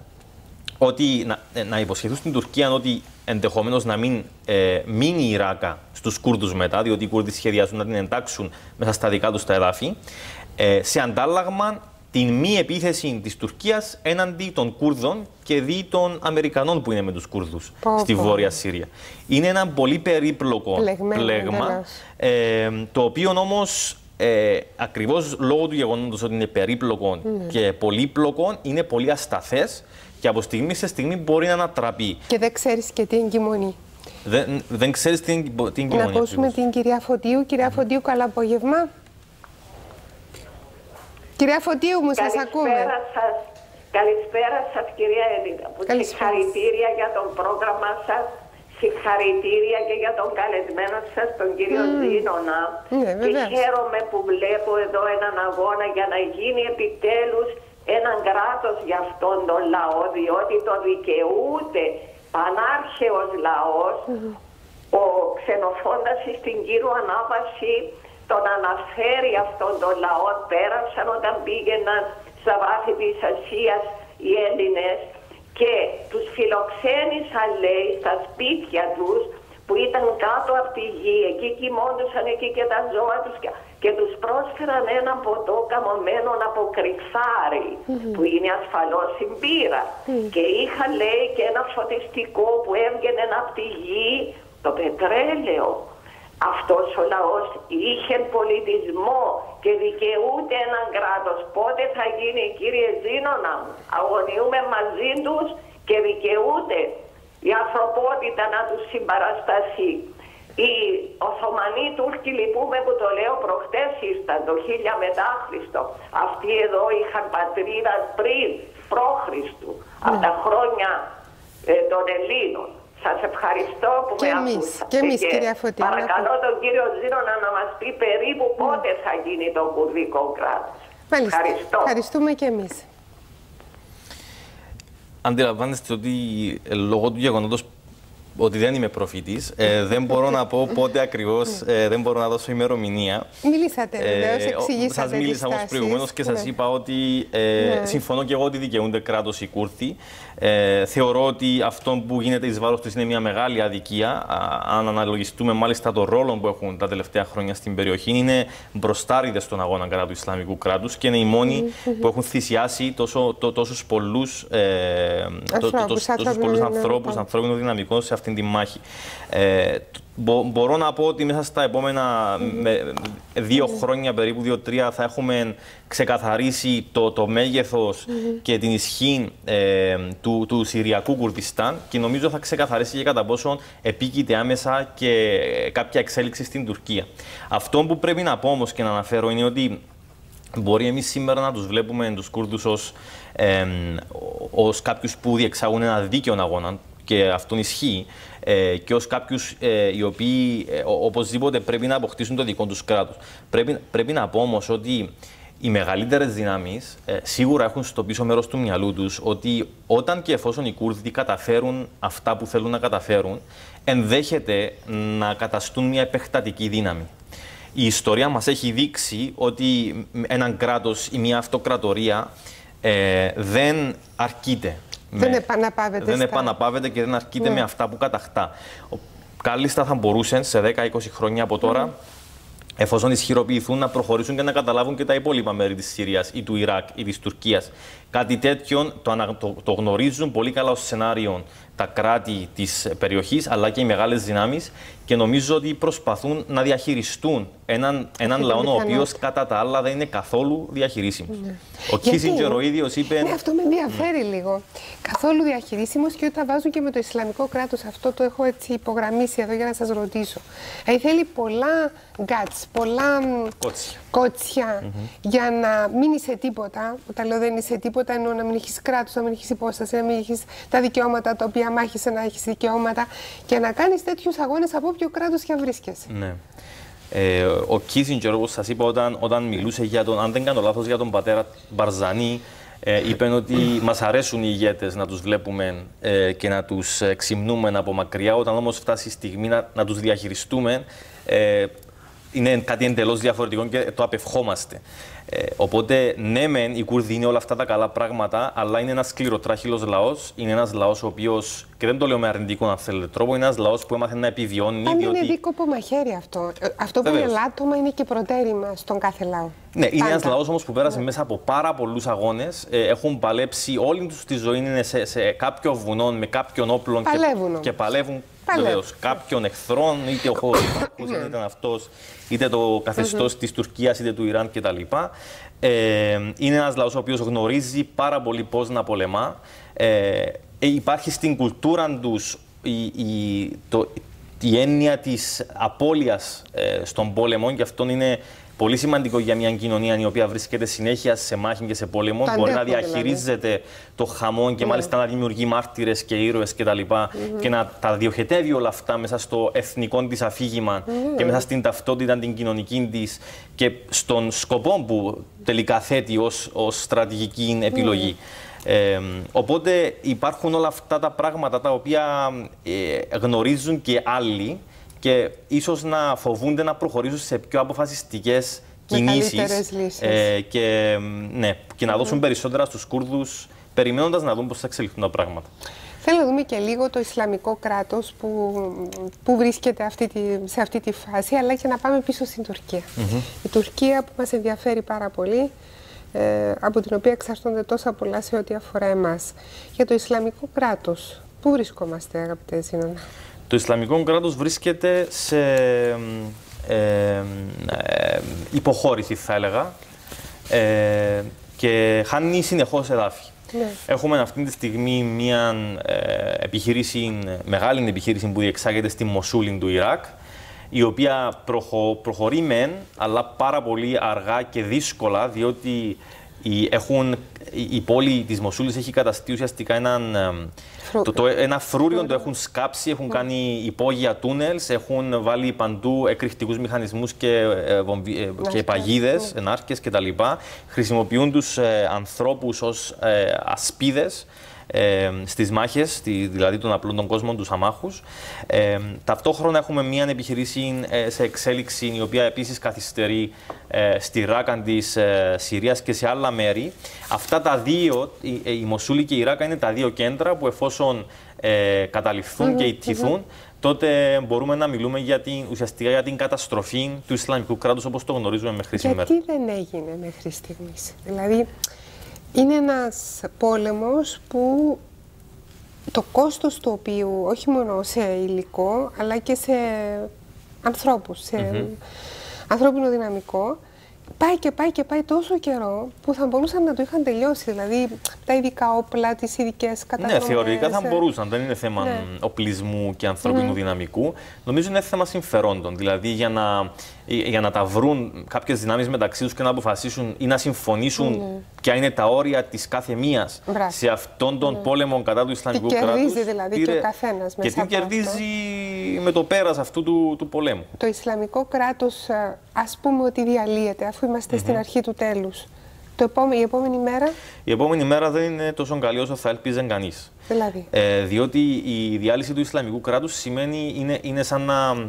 ότι, να, να υποσχεθούν στην Τουρκία ότι ενδεχομένως να μην ε, μείνει η Ράκα στους Κούρδους μετά, διότι οι Κούρδοι σχεδιάζουν να την εντάξουν μέσα στα δικά τους τα εδάφη, ε, σε αντάλλαγμα την μη επίθεση της Τουρκίας έναντι των Κούρδων και δι των Αμερικανών που είναι με τους Κούρδους πω, στη πω. Βόρεια Συρία. Είναι ένα πολύ περίπλοκο Πλεγμένο, πλέγμα, ε, το οποίο όμως ε, ακριβώς λόγω του γεγονότος ότι είναι περίπλοκο mm. και πολύπλοκο, είναι πολύ ασταθές. Και από στιγμή σε στιγμή μπορεί να ανατραπεί. Και δεν ξέρεις και τι εγκυμονεί. Δεν, δεν ξέρεις τι εγκυμονεί. Να ακούσουμε ακριβώς την κυρία Φωτίου. Κυρία mm. Φωτίου, καλό απόγευμα. Κυρία Φωτίου, μου σας ακούμε. Σας. Καλησπέρα σας κυρία Ελίνα. Συγχαρητήρια για το πρόγραμμα σας. Συγχαρητήρια και για τον καλεσμένο σας, τον κύριο mm. Ζήνονα. Ναι, και χαίρομαι που βλέπω εδώ έναν αγώνα για να γίνει επιτέλους έναν κράτος για αυτόν τον λαό, διότι το δικαιούται πανάρχαιος λαός. Mm. Ο Ξενοφώντας στην Κύρου Ανάβαση τον αναφέρει αυτόν τον λαό, πέρασαν όταν πήγαιναν στα βάθη της Ασίας οι Έλληνες και τους φιλοξένησαν, λέει, στα σπίτια τους που ήταν κάτω από τη γη, εκεί κοιμόντουσαν εκεί και τα ζώα τους και, και τους πρόσφεραν ένα ποτό καμωμένο από κρυφάρι, mm-hmm. που είναι ασφαλώς συμπύρα. Mm-hmm. Και είχαν, λέει, και ένα φωτιστικό που έβγαινε από τη γη, το πετρέλαιο. Αυτός ο λαός είχε πολιτισμό και δικαιούται έναν κράτος. Πότε θα γίνει, κύριε Ζήνονα μου? Αγωνιούμε μαζί τους και δικαιούται η ανθρωπότητα να τους συμπαρασταθεί. Οι Οθωμανοί Τούρκοι, λυπούμε που το λέω, προχτές ήρθαν το χίλια μετά Χριστό. Αυτοί εδώ είχαν πατρίδα πριν π.Χ. από τα χρόνια ε, των Ελλήνων. Σας ευχαριστώ που και με εμείς, ακούσατε. Και εμείς, κυρία Φωτεινά. Παρακαλώ τον κύριο Ζήνονα να μας πει περίπου πότε θα γίνει το κουρδικό κράτος. Μάλιστα. Ευχαριστώ. Ευχαριστούμε και εμείς. Αντιλαμβάνεστε ότι λόγω του γεγονότος ότι δεν είμαι προφήτης, ε, δεν μπορώ να πω πότε ακριβώς, ε, δεν μπορώ να δώσω ημερομηνία. Μιλήσατε βεβαίως, εξηγήσατε. Σας μίλησα όμως προηγουμένως και σας ναι. είπα ότι ε, ναι. συμφωνώ και εγώ ότι δικαιούνται κράτος οι Κούρδοι. Ε, θεωρώ ότι αυτό που γίνεται εις βάρος τους είναι μια μεγάλη αδικία. Αν αναλογιστούμε μάλιστα τον ρόλο που έχουν τα τελευταία χρόνια στην περιοχή, είναι μπροστάριδες στον αγώνα κατά του Ισλαμικού κράτους και είναι οι μόνοι mm-hmm. που έχουν θυσιάσει τόσο, τό, τόσους πολλούς, ε, τό, τό, τόσους πολλούς ανθρώπους, ανθρώπινο δυναμικό σε αυτήν τη μάχη. Ε, μπο, μπορώ να πω ότι μέσα στα επόμενα mm-hmm. με, δύο mm-hmm. χρόνια, περίπου δύο-τρία, θα έχουμε ξεκαθαρίσει το, το μέγεθος mm-hmm. και την ισχύ ε, του, του Συριακού Κουρδιστάν και νομίζω θα ξεκαθαρίσει και κατά πόσον επίκειται άμεσα και κάποια εξέλιξη στην Τουρκία. Αυτό που πρέπει να πω όμως και να αναφέρω είναι ότι μπορεί εμείς σήμερα να τους βλέπουμε τους Κούρδους ως, ε, ως κάποιους που διεξάγουν ένα δίκαιο αγώνα και αυτόν ισχύει ε, και ως κάποιους ε, οι οποίοι ε, οπωσδήποτε πρέπει να αποκτήσουν το δικό τους κράτος. Πρέπει, πρέπει να πω όμως ότι οι μεγαλύτερες δυνάμεις ε, σίγουρα έχουν στο πίσω μέρος του μυαλού τους ότι όταν και εφόσον οι Κούρδοι καταφέρουν αυτά που θέλουν να καταφέρουν, ενδέχεται να καταστούν μια επεκτατική δύναμη. Η ιστορία μας έχει δείξει ότι έναν κράτος ή μια αυτοκρατορία ε, δεν αρκείται. Δεν με, επαναπάβεται. Δεν στα... επαναπάβεται και δεν αρκείται ναι. με αυτά που κατακτά. Κάλλιστα θα μπορούσαν σε δέκα με είκοσι χρόνια από τώρα, mm. εφόσον ισχυροποιηθούν, να προχωρήσουν και να καταλάβουν και τα υπόλοιπα μέρη της Συρίας ή του Ιράκ ή της Τουρκίας. Κάτι τέτοιο το, ανα, το, το γνωρίζουν πολύ καλά ως σενάριο τα κράτη της περιοχής, αλλά και οι μεγάλες δυνάμεις και νομίζω ότι προσπαθούν να διαχειριστούν έναν, έναν λαό ο οποίος κατά τα άλλα δεν είναι καθόλου διαχειρίσιμος. Ναι. Ο Κίσινγκερ ο ίδιος είπε... Ναι, αυτό με ενδιαφέρει mm. λίγο. Καθόλου διαχειρίσιμος και όταν βάζουν και με το Ισλαμικό κράτος, αυτό το έχω έτσι υπογραμμίσει εδώ για να σας ρωτήσω. Ε, θέλει πολλά γκάτς, πολλά κότσια, κότσια mm-hmm. για να μην είσαι τίποτα. Όταν λέω δεν είσαι τίποτα, εννοώ να μην έχεις κράτος, να μην έχεις υπόσταση, να μην έχεις τα δικαιώματα τα οποία μάχεσαι να έχεις δικαιώματα και να κάνεις τέτοιους αγώνες από όποιο κράτος και αν βρίσκεσαι. Ναι. Ε, ο Κίσινγκερ, όπως σας είπα, όταν, όταν μιλούσε για τον, αν δεν κάνω λάθος, για τον πατέρα Μπαρζανή, ε, είπε ότι μας αρέσουν οι ηγέτες να τους βλέπουμε ε, και να τους ε, ξυμνούμε από μακριά. Όταν όμως φτάσει η στιγμή να, να τους διαχειριστούμε, ε, είναι κάτι εντελώς διαφορετικό και το απευχόμαστε. Ε, οπότε, ναι, μεν, οι Κούρδοι είναι όλα αυτά τα καλά πράγματα, αλλά είναι ένας σκληροτράχυλος λαός. Είναι ένας λαός ο οποίος, και δεν το λέω με αρνητικό αν θέλετε τρόπο, είναι ένας λαός που έμαθε να επιβιώνει. Αν διότι... είναι δίκοπο μαχαίρι αυτό. Αυτό που Βεβαίως. είναι λάτωμα είναι και προτέρημα στον κάθε λαό. Ναι, είναι ένας λαός όμως που πέρασε ναι. μέσα από πάρα πολλούς αγώνες. Ε, έχουν παλέψει όλη τους τη ζωή, είναι σε, σε κάποιο βουνό με κάποιον όπλο και, και παλεύουν. Βεβαίως, κάποιων εχθρών, είτε ο χώρος είτε ήταν αυτός, είτε το καθεστώς mm-hmm. της Τουρκίας, είτε του Ιράν κτλ. Ε, είναι ένας λαός ο οποίος γνωρίζει πάρα πολύ πώς να πολεμά. Ε, υπάρχει στην κουλτούρα τους η, η, το, η έννοια της απώλειας ε, στον πόλεμο, και αυτό είναι πολύ σημαντικό για μια κοινωνία η οποία βρίσκεται συνέχεια σε μάχη και σε πόλεμο. Το μπορεί να διαχειρίζεται δηλαδή το χαμό και mm. μάλιστα να δημιουργεί μάρτυρες και ήρωες κτλ. Και, mm-hmm. και να τα διοχετεύει όλα αυτά μέσα στο εθνικό της αφήγημα mm. και μέσα στην ταυτότητα την κοινωνική της και στον σκοπό που τελικά θέτει ως, ως στρατηγική επιλογή. Mm. Ε, οπότε υπάρχουν όλα αυτά τα πράγματα τα οποία ε, γνωρίζουν και άλλοι και ίσως να φοβούνται να προχωρήσουν σε πιο αποφασιστικές κινήσεις ε, και, ναι, και να δώσουν mm. περισσότερα στους Κούρδους, περιμένοντας να δουν πώς θα εξελιχθούν τα πράγματα. Θέλω να δούμε και λίγο το Ισλαμικό κράτος που, που βρίσκεται αυτή τη, σε αυτή τη φάση, αλλά και να πάμε πίσω στην Τουρκία. Mm-hmm. Η Τουρκία που μας ενδιαφέρει πάρα πολύ, ε, από την οποία εξαρτώνται τόσα πολλά σε ό,τι αφορά εμάς. Για το Ισλαμικό κράτος, πού βρισκόμαστε, αγαπητέ Ζήνονα? Το Ισλαμικό κράτος βρίσκεται σε ε, ε, υποχώρηση, θα έλεγα, ε, και χάνει συνεχώς εδάφη. Ναι. Έχουμε αυτή τη στιγμή μια ε, επιχείρηση, μεγάλη επιχείρηση που διεξάγεται στη Μοσούλη του Ιράκ, η οποία προχω, προχωρεί μεν, αλλά πάρα πολύ αργά και δύσκολα, διότι η, έχουν, η, η πόλη της Μοσούλης έχει καταστεί ουσιαστικά έναν, το, το, ένα φρούριο, το έχουν σκάψει, έχουν mm. κάνει υπόγεια τούνελς, έχουν βάλει παντού εκρηκτικούς μηχανισμούς και, ε, βομβι, ε, και παγίδες, mm. ενάρκες κτλ. Χρησιμοποιούν τους ε, ανθρώπους ως ε, ασπίδες Ε, στις μάχες, στη, δηλαδή των απλών των κόσμων, τους αμάχους. Ε, ταυτόχρονα έχουμε μια επιχειρήση ε, σε εξέλιξη, η οποία επίσης καθυστερεί ε, στη Ράκα της ε, Συρίας και σε άλλα μέρη. Αυτά τα δύο, η, η Μοσούλη και η Ράκα, είναι τα δύο κέντρα που εφόσον ε, καταληφθούν mm-hmm, και ιτηθούν, mm-hmm. τότε μπορούμε να μιλούμε για την, ουσιαστικά για την καταστροφή του Ισλαμικού κράτους όπως το γνωρίζουμε μέχρι σήμερα. Γιατί δεν έγινε μέχρι στιγμής? Δηλαδή, είναι ένας πόλεμος που το κόστος του οποίου, όχι μόνο σε υλικό, αλλά και σε ανθρώπους, σε mm-hmm. ανθρώπινο δυναμικό, πάει και πάει και πάει τόσο καιρό που θα μπορούσαν να το είχαν τελειώσει. Δηλαδή, τα ειδικά όπλα, τις ειδικές καταδρομές. Ναι, θεωρητικά θα μπορούσαν. Δεν είναι θέμα ναι. οπλισμού και ανθρώπινου mm. δυναμικού. Νομίζω είναι θέμα συμφερόντων. Δηλαδή, για να, για να τα βρουν κάποιες δυνάμεις μεταξύ τους και να αποφασίσουν ή να συμφωνήσουν mm. ποια είναι τα όρια της κάθε μίας Μπράβο. σε αυτόν τον mm. πόλεμο κατά του Ισλαμικού κράτους. Τι κερδίζει δηλαδή πήρε... και ο καθένας μέσα. Και τι κερδίζει αυτό. με το πέρας αυτού του, του πολέμου. Το Ισλαμικό κράτος, ας πούμε ότι διαλύεται, αφού είμαστε mm-hmm. στην αρχή του τέλους. Το επόμε... Η επόμενη μέρα. Η επόμενη μέρα δεν είναι τόσο καλή όσο θα έλπιζε κανείς. Δηλαδή. Ε, διότι η διάλυση του Ισλαμικού κράτους σημαίνει είναι, είναι σαν να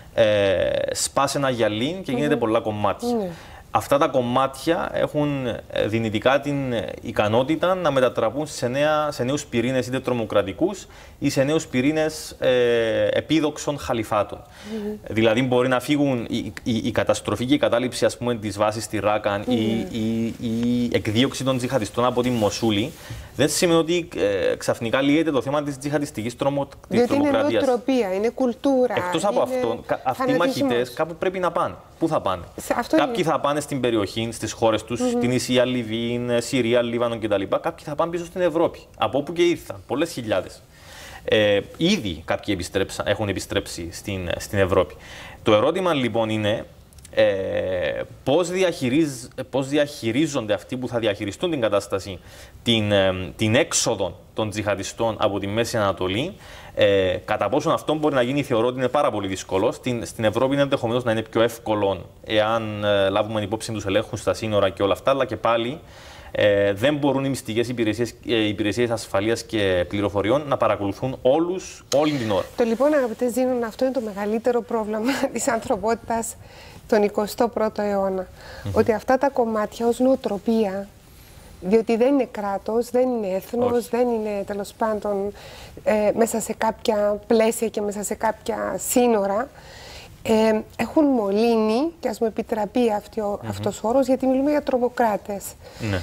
ε, σπάσει ένα γυαλί και γίνεται mm-hmm. πολλά κομμάτια. Mm-hmm. Αυτά τα κομμάτια έχουν δυνητικά την ικανότητα να μετατραπούν σε, νέα, σε νέους πυρήνες είτε τρομοκρατικούς ή σε νέους πυρήνες ε, επίδοξων χαλιφάτων. Mm-hmm. Δηλαδή μπορεί να φύγουν η, η, η καταστροφή και η κατάληψη, ας πούμε, της βάσης στη Ράκα, mm-hmm. η, η, η εκδίωξη των τζιχαντιστών από τη Μοσούλη. Δεν σημαίνει ότι ε, ξαφνικά λύεται το θέμα της τζιχαντιστικής τρομο, διότι τρομοκρατίας. Είναι νοοτροπία, είναι κουλτούρα. Εκτός από αυτό, αυτοί οι μαχητές κάπου πρέπει να πάνε. Πού θα πάνε? Κάποιοι είναι... θα πάνε στην περιοχή, στις χώρες τους, mm-hmm. στην Ισία, Λιβύη, Συρία, Λίβανο κτλ. Κάποιοι θα πάνε πίσω στην Ευρώπη, από όπου και ήρθαν, πολλές χιλιάδες. Ε, ήδη κάποιοι έχουν επιστρέψει στην, στην Ευρώπη. Το ερώτημα λοιπόν είναι ε, πώς, διαχειρίζ, πώς διαχειρίζονται αυτοί που θα διαχειριστούν την κατάσταση, την, ε, την έξοδο των τζιχαντιστών από τη Μέση Ανατολή. Ε, κατά πόσον αυτό μπορεί να γίνει, θεωρώ ότι είναι πάρα πολύ δύσκολο. Στην, στην Ευρώπη είναι ενδεχομένως να είναι πιο εύκολο εάν ε, λάβουμε υπόψη τους ελέγχους στα σύνορα και όλα αυτά, αλλά και πάλι ε, δεν μπορούν οι μυστικές υπηρεσίες, ε, υπηρεσίες ασφαλείας και πληροφοριών να παρακολουθούν όλους, όλη την ώρα. Το λοιπόν, αγαπητέ Ζήνονα, αυτό είναι το μεγαλύτερο πρόβλημα της ανθρωπότητας τον εικοστό πρώτο αιώνα. Mm-hmm. Ότι αυτά τα κομμάτια ως νοοτροπία, διότι δεν είναι κράτος, δεν είναι έθνος, Όχι. δεν είναι τέλος πάντων ε, μέσα σε κάποια πλαίσια και μέσα σε κάποια σύνορα, ε, έχουν μολύνει, και ας μου επιτραπεί αυτή ο, mm-hmm. αυτός ο όρος, γιατί μιλούμε για τρομοκράτες. Ναι.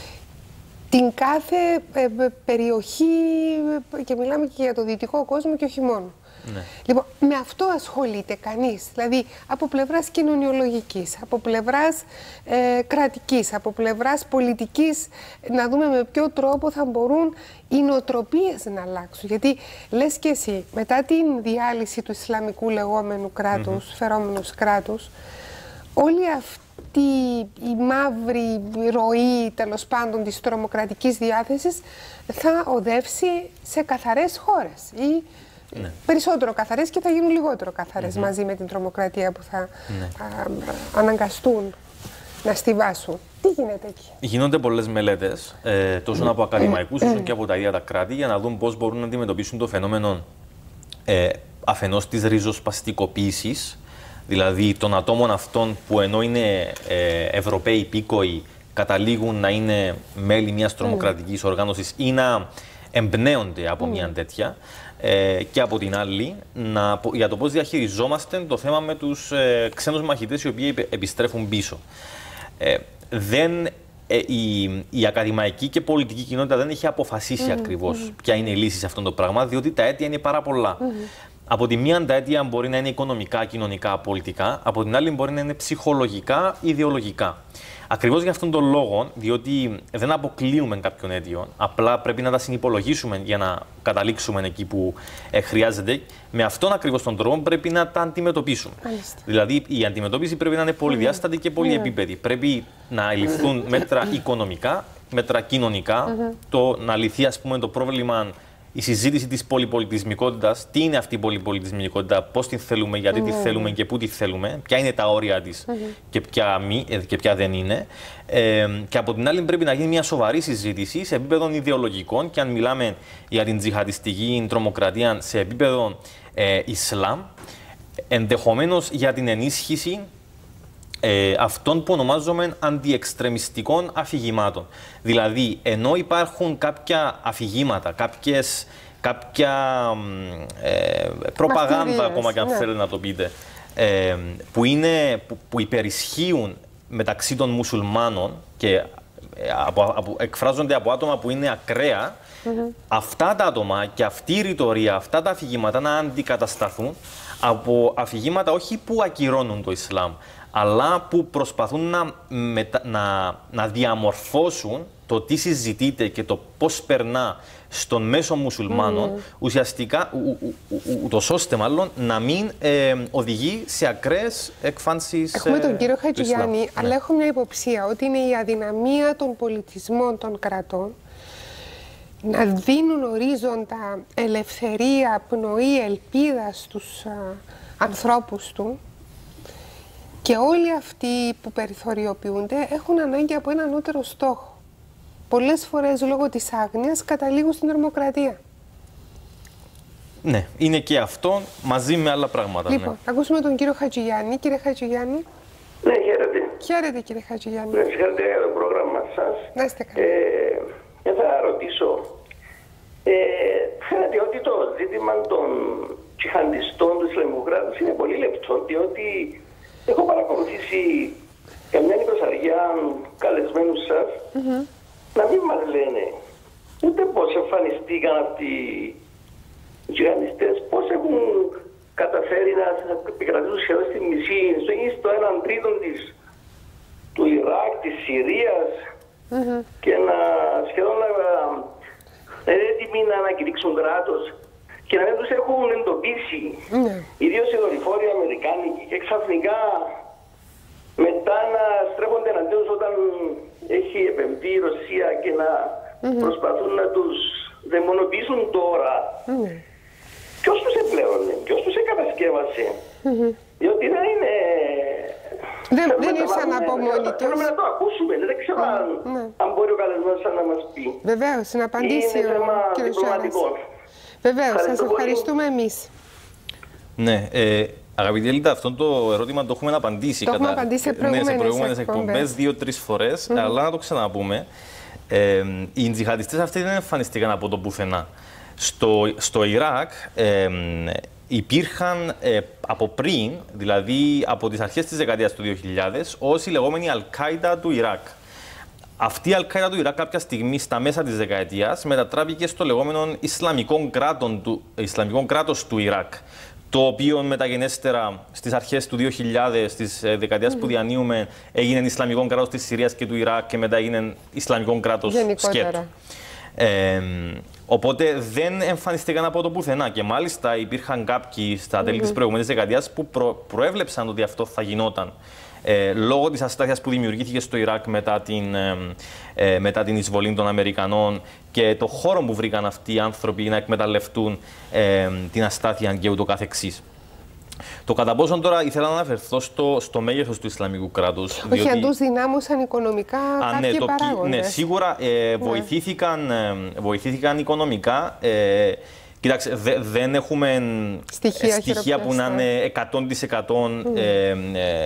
Την κάθε ε, περιοχή, και μιλάμε και για το δυτικό κόσμο και όχι μόνο. Ναι. Λοιπόν, με αυτό ασχολείται κανείς, δηλαδή από πλευράς κοινωνιολογικής, από πλευράς ε, κρατικής, από πλευράς πολιτικής, να δούμε με ποιο τρόπο θα μπορούν οι νοοτροπίες να αλλάξουν. Γιατί λες και εσύ, μετά την διάλυση του Ισλαμικού λεγόμενου κράτους, mm-hmm. φερόμενους κράτους, όλοι αυτοί η μαύρη ροή, τέλος πάντων, της τρομοκρατικής διάθεσης θα οδεύσει σε καθαρές χώρες ή ναι. περισσότερο καθαρές και θα γίνουν λιγότερο καθαρές mm-hmm. μαζί με την τρομοκρατία που θα ναι. α, α, αναγκαστούν να στιβάσουν. Τι γίνεται εκεί? Γίνονται πολλές μελέτες, ε, τόσο από ακαδημαϊκούς όσο και από τα ίδια τα κράτη, για να δουν πώς μπορούν να αντιμετωπίσουν το φαινόμενο ε, αφενός της ριζοσπαστικοποίησης, δηλαδή των ατόμων αυτών που ενώ είναι ε, Ευρωπαίοι υπήκοοι καταλήγουν να είναι μέλη μιας τρομοκρατικής οργάνωσης ή να εμπνέονται από μια τέτοια, ε, και από την άλλη να, για το πώς διαχειριζόμαστε το θέμα με τους ε, ξένους μαχητές οι οποίοι επιστρέφουν πίσω. Ε, δεν, ε, η, η ακαδημαϊκή και πολιτική κοινότητα δεν έχει αποφασίσει mm-hmm. ακριβώς mm-hmm. ποια είναι η λύση σε αυτό το πράγμα, διότι τα αίτια είναι πάρα πολλά. Mm-hmm. Από τη μία τα αίτια μπορεί να είναι οικονομικά, κοινωνικά, πολιτικά, από την άλλη μπορεί να είναι ψυχολογικά, ιδεολογικά. Ακριβώς για αυτόν τον λόγο, διότι δεν αποκλείουμε κάποιον αίτιο, απλά πρέπει να τα συνυπολογίσουμε για να καταλήξουμε εκεί που ε, χρειάζεται. Με αυτόν ακριβώς τον τρόπο πρέπει να τα αντιμετωπίσουμε. Μάλιστα. Δηλαδή η αντιμετώπιση πρέπει να είναι πολυδιάστατη και πολυεπίπεδη. Mm. Πρέπει να ληφθούν μέτρα οικονομικά, μέτρα κοινωνικά, mm-hmm. το να λυθεί, ας πούμε, το πρόβλημα. Η συζήτηση της πολυπολιτισμικότητας, τι είναι αυτή η πολυπολιτισμικότητα, πώς την θέλουμε, γιατί mm. τη θέλουμε και πού τη θέλουμε, ποια είναι τα όρια της mm-hmm. και, ποια μη, και ποια δεν είναι. Ε, και από την άλλη πρέπει να γίνει μια σοβαρή συζήτηση σε επίπεδο ιδεολογικών και αν μιλάμε για την τζιχαντιστική τρομοκρατία σε επίπεδο ε, Ισλάμ, ενδεχομένως για την ενίσχυση Ε, αυτών που ονομάζουμε αντιεξτρεμιστικών αφηγημάτων. Δηλαδή, ενώ υπάρχουν κάποια αφηγήματα, κάποιες, κάποια ε, προπαγάνδα, ακόμα και αν ναι. θέλετε να το πείτε, ε, που, είναι, που, που υπερισχύουν μεταξύ των μουσουλμάνων και ε, από, από, εκφράζονται από άτομα που είναι ακραία, mm-hmm. αυτά τα άτομα και αυτή η ρητορία, αυτά τα αφηγήματα να αντικατασταθούν από αφηγήματα όχι που ακυρώνουν το Ισλάμ, αλλά που προσπαθούν να, μετα... να... να διαμορφώσουν το τι συζητείται και το πώς περνά στον μέσο μουσουλμάνων, mm. ουσιαστικά, ου, ου, ου, ούτως ώστε μάλλον να μην ε, οδηγεί σε ακραίες εκφάνσεις. Έχουμε τον κύριο Χατζηγιάννη, ναι. αλλά έχω μια υποψία ότι είναι η αδυναμία των πολιτισμών των κρατών να δίνουν ορίζοντα, ελευθερία, πνοή, ελπίδα στους α, ανθρώπους του. Και όλοι αυτοί που περιθωριοποιούνται έχουν ανάγκη από έναν ανώτερο στόχο. Πολλές φορές λόγω της άγνοιας καταλήγουν στην τρομοκρατία. Ναι, είναι και αυτό μαζί με άλλα πράγματα. Λοιπόν, ναι. θα ακούσουμε τον κύριο Χατζηγιάννη. Κύριε Χατζηγιάννη. Ναι, χαίρετε. Χαίρετε, κύριε Χατζηγιάννη. Ναι, συγχαρητήρια για το πρόγραμμα σας. Να είστε καλά. Ε, θα ρωτήσω. Ε, φαίνεται ότι το ζήτημα των τσιχαντιστών του Ισλαμικού κράτους είναι πολύ λεπτό, διότι έχω παρακολουθήσει καμιά εικοσαριά καλεσμένους σας mm-hmm. να μην μας λένε ούτε πώς εμφανιστήκαν αυτοί οι τζιχαντιστές, πώς έχουν καταφέρει να επικρατήσουν σχεδόν στη μισή, στο έναν τρίτο της, του Ιράκ, της Συρίας mm-hmm. και να σχεδόν να, να είναι έτοιμοι να ανακηρύξουν κράτος και να μην τους έχουν εντοπίσει, mm. ιδίως οι δορυφόροι Αμερικάνικοι, και ξαφνικά μετά να στρέφονται εναντίον όταν έχει επεμβεί η Ρωσία και να mm-hmm. προσπαθούν να τους δαιμονοποιήσουν τώρα. Mm. Ποιος τους επλέωνε, ποιος τους εκατασκεύασε, mm-hmm. διότι δεν είναι... Δεν, δεν ήρθαν από μόνοι τους. Θέλουμε να το ακούσουμε, δεν ξέρω mm. αν, mm. αν μπορεί ο καλεσμένος να μας πει. Βεβαίως, να απαντήσει είναι ο κ. Σάρας. Βεβαίως, σας ευχαριστούμε εμείς. Ναι, ε, αγαπητή Ελίτα, αυτό το ερώτημα το έχουμε απαντήσει. Το έχουμε απαντήσει σε προηγούμενες, ναι, σε προηγούμενες εκπομπές, εκπομπές δύο-τρεις φορές, mm. αλλά να το ξαναπούμε. Ε, οι τζιχαντιστές αυτοί δεν εμφανιστήκαν από το πουθενά. Στο, στο Ιράκ ε, υπήρχαν ε, από πριν, δηλαδή από τις αρχές της δεκαετίας του δύο χιλιάδες, ως η λεγόμενη Αλ-Κάιντα του Ιράκ. Αυτή η Αλ-Κάιντα του Ιράκ κάποια στιγμή στα μέσα της δεκαετίας μετατράπηκε στο λεγόμενο Ισλαμικό κράτος του, Ισλαμικό κράτος του Ιράκ, το οποίο μεταγενέστερα στις αρχές του δύο χιλιάδες, στις δεκαετίες mm. που διανύουμε, έγινε Ισλαμικό κράτος της Συρίας και του Ιράκ και μετά έγινε Ισλαμικό κράτος σκέτ. Ε, οπότε δεν εμφανιστήκαν από το πουθενά και μάλιστα υπήρχαν κάποιοι στα τέλη mm -hmm. της προηγούμενης δεκαετίας που προ, προέβλεψαν ότι αυτό θα γινόταν. Ε, λόγω της αστάθειας που δημιουργήθηκε στο Ιράκ μετά την, ε, ε, μετά την εισβολή των Αμερικανών και το χώρο που βρήκαν αυτοί οι άνθρωποι να εκμεταλλευτούν ε, την αστάθεια και ούτω καθεξής. Το κατά πόσον τώρα ήθελα να αναφερθώ στο, στο μέγεθος του Ισλαμικού κράτους. Όχι, διότι... αν τους δυνάμωσαν οικονομικά Α, κάποιοι ναι, το, παράγοντες. Ναι, σίγουρα ε, βοηθήθηκαν, ε, βοηθήθηκαν οικονομικά. Ε, Κοιτάξτε, δε, δεν έχουμε στοιχεία, στοιχεία που να είναι εκατό τοις εκατό mm. ε, ε,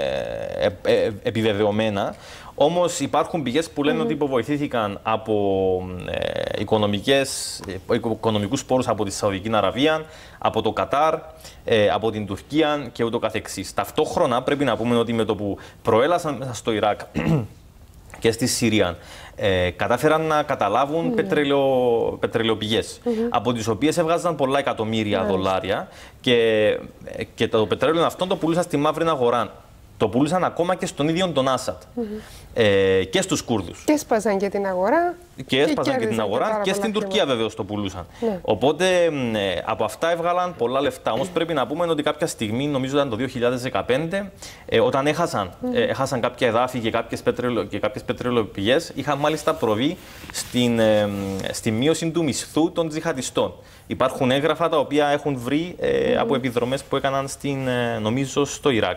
ε, ε, επιβεβαιωμένα. Όμως υπάρχουν πηγές που λένε mm. ότι υποβοηθήθηκαν από ε, οικονομικές, ε, οικονομικούς πόρους από τη Σαουδική Αραβία, από το Κατάρ, ε, από την Τουρκία και ούτω καθεξής. Ταυτόχρονα πρέπει να πούμε ότι με το που προέλασαν μέσα στο Ιράκ και στη Συρία, ε, κατάφεραν να καταλάβουν mm. πετρελαιο, πετρελαιοπηγές, mm -hmm. από τις οποίες έβγαζαν πολλά εκατομμύρια mm. δολάρια και, και το πετρέλαιο αυτό το πουλούσαν στη μαύρη αγορά. Το πουλούσαν ακόμα και στον ίδιο τον Άσαντ mm -hmm. ε, και στους Κούρδους. Και έσπαζαν και την αγορά. Και έσπαζαν και, και την αγορά και στην Τουρκία βεβαίως το πουλούσαν. Ναι. Οπότε ε, από αυτά έβγαλαν πολλά λεφτά. Όμως πρέπει να πούμε ότι κάποια στιγμή, νομίζω ήταν το δύο χιλιάδες δεκαπέντε, ε, όταν έχασαν, mm. ε, έχασαν κάποια εδάφη και κάποιες, πετρελο, και κάποιες πετρελαιοπηγές, είχαν μάλιστα προβεί στην, ε, στη μείωση του μισθού των τζιχαντιστών. Υπάρχουν έγγραφα τα οποία έχουν βρει ε, mm. από επιδρομές που έκαναν στην, ε, νομίζω στο Ιράκ.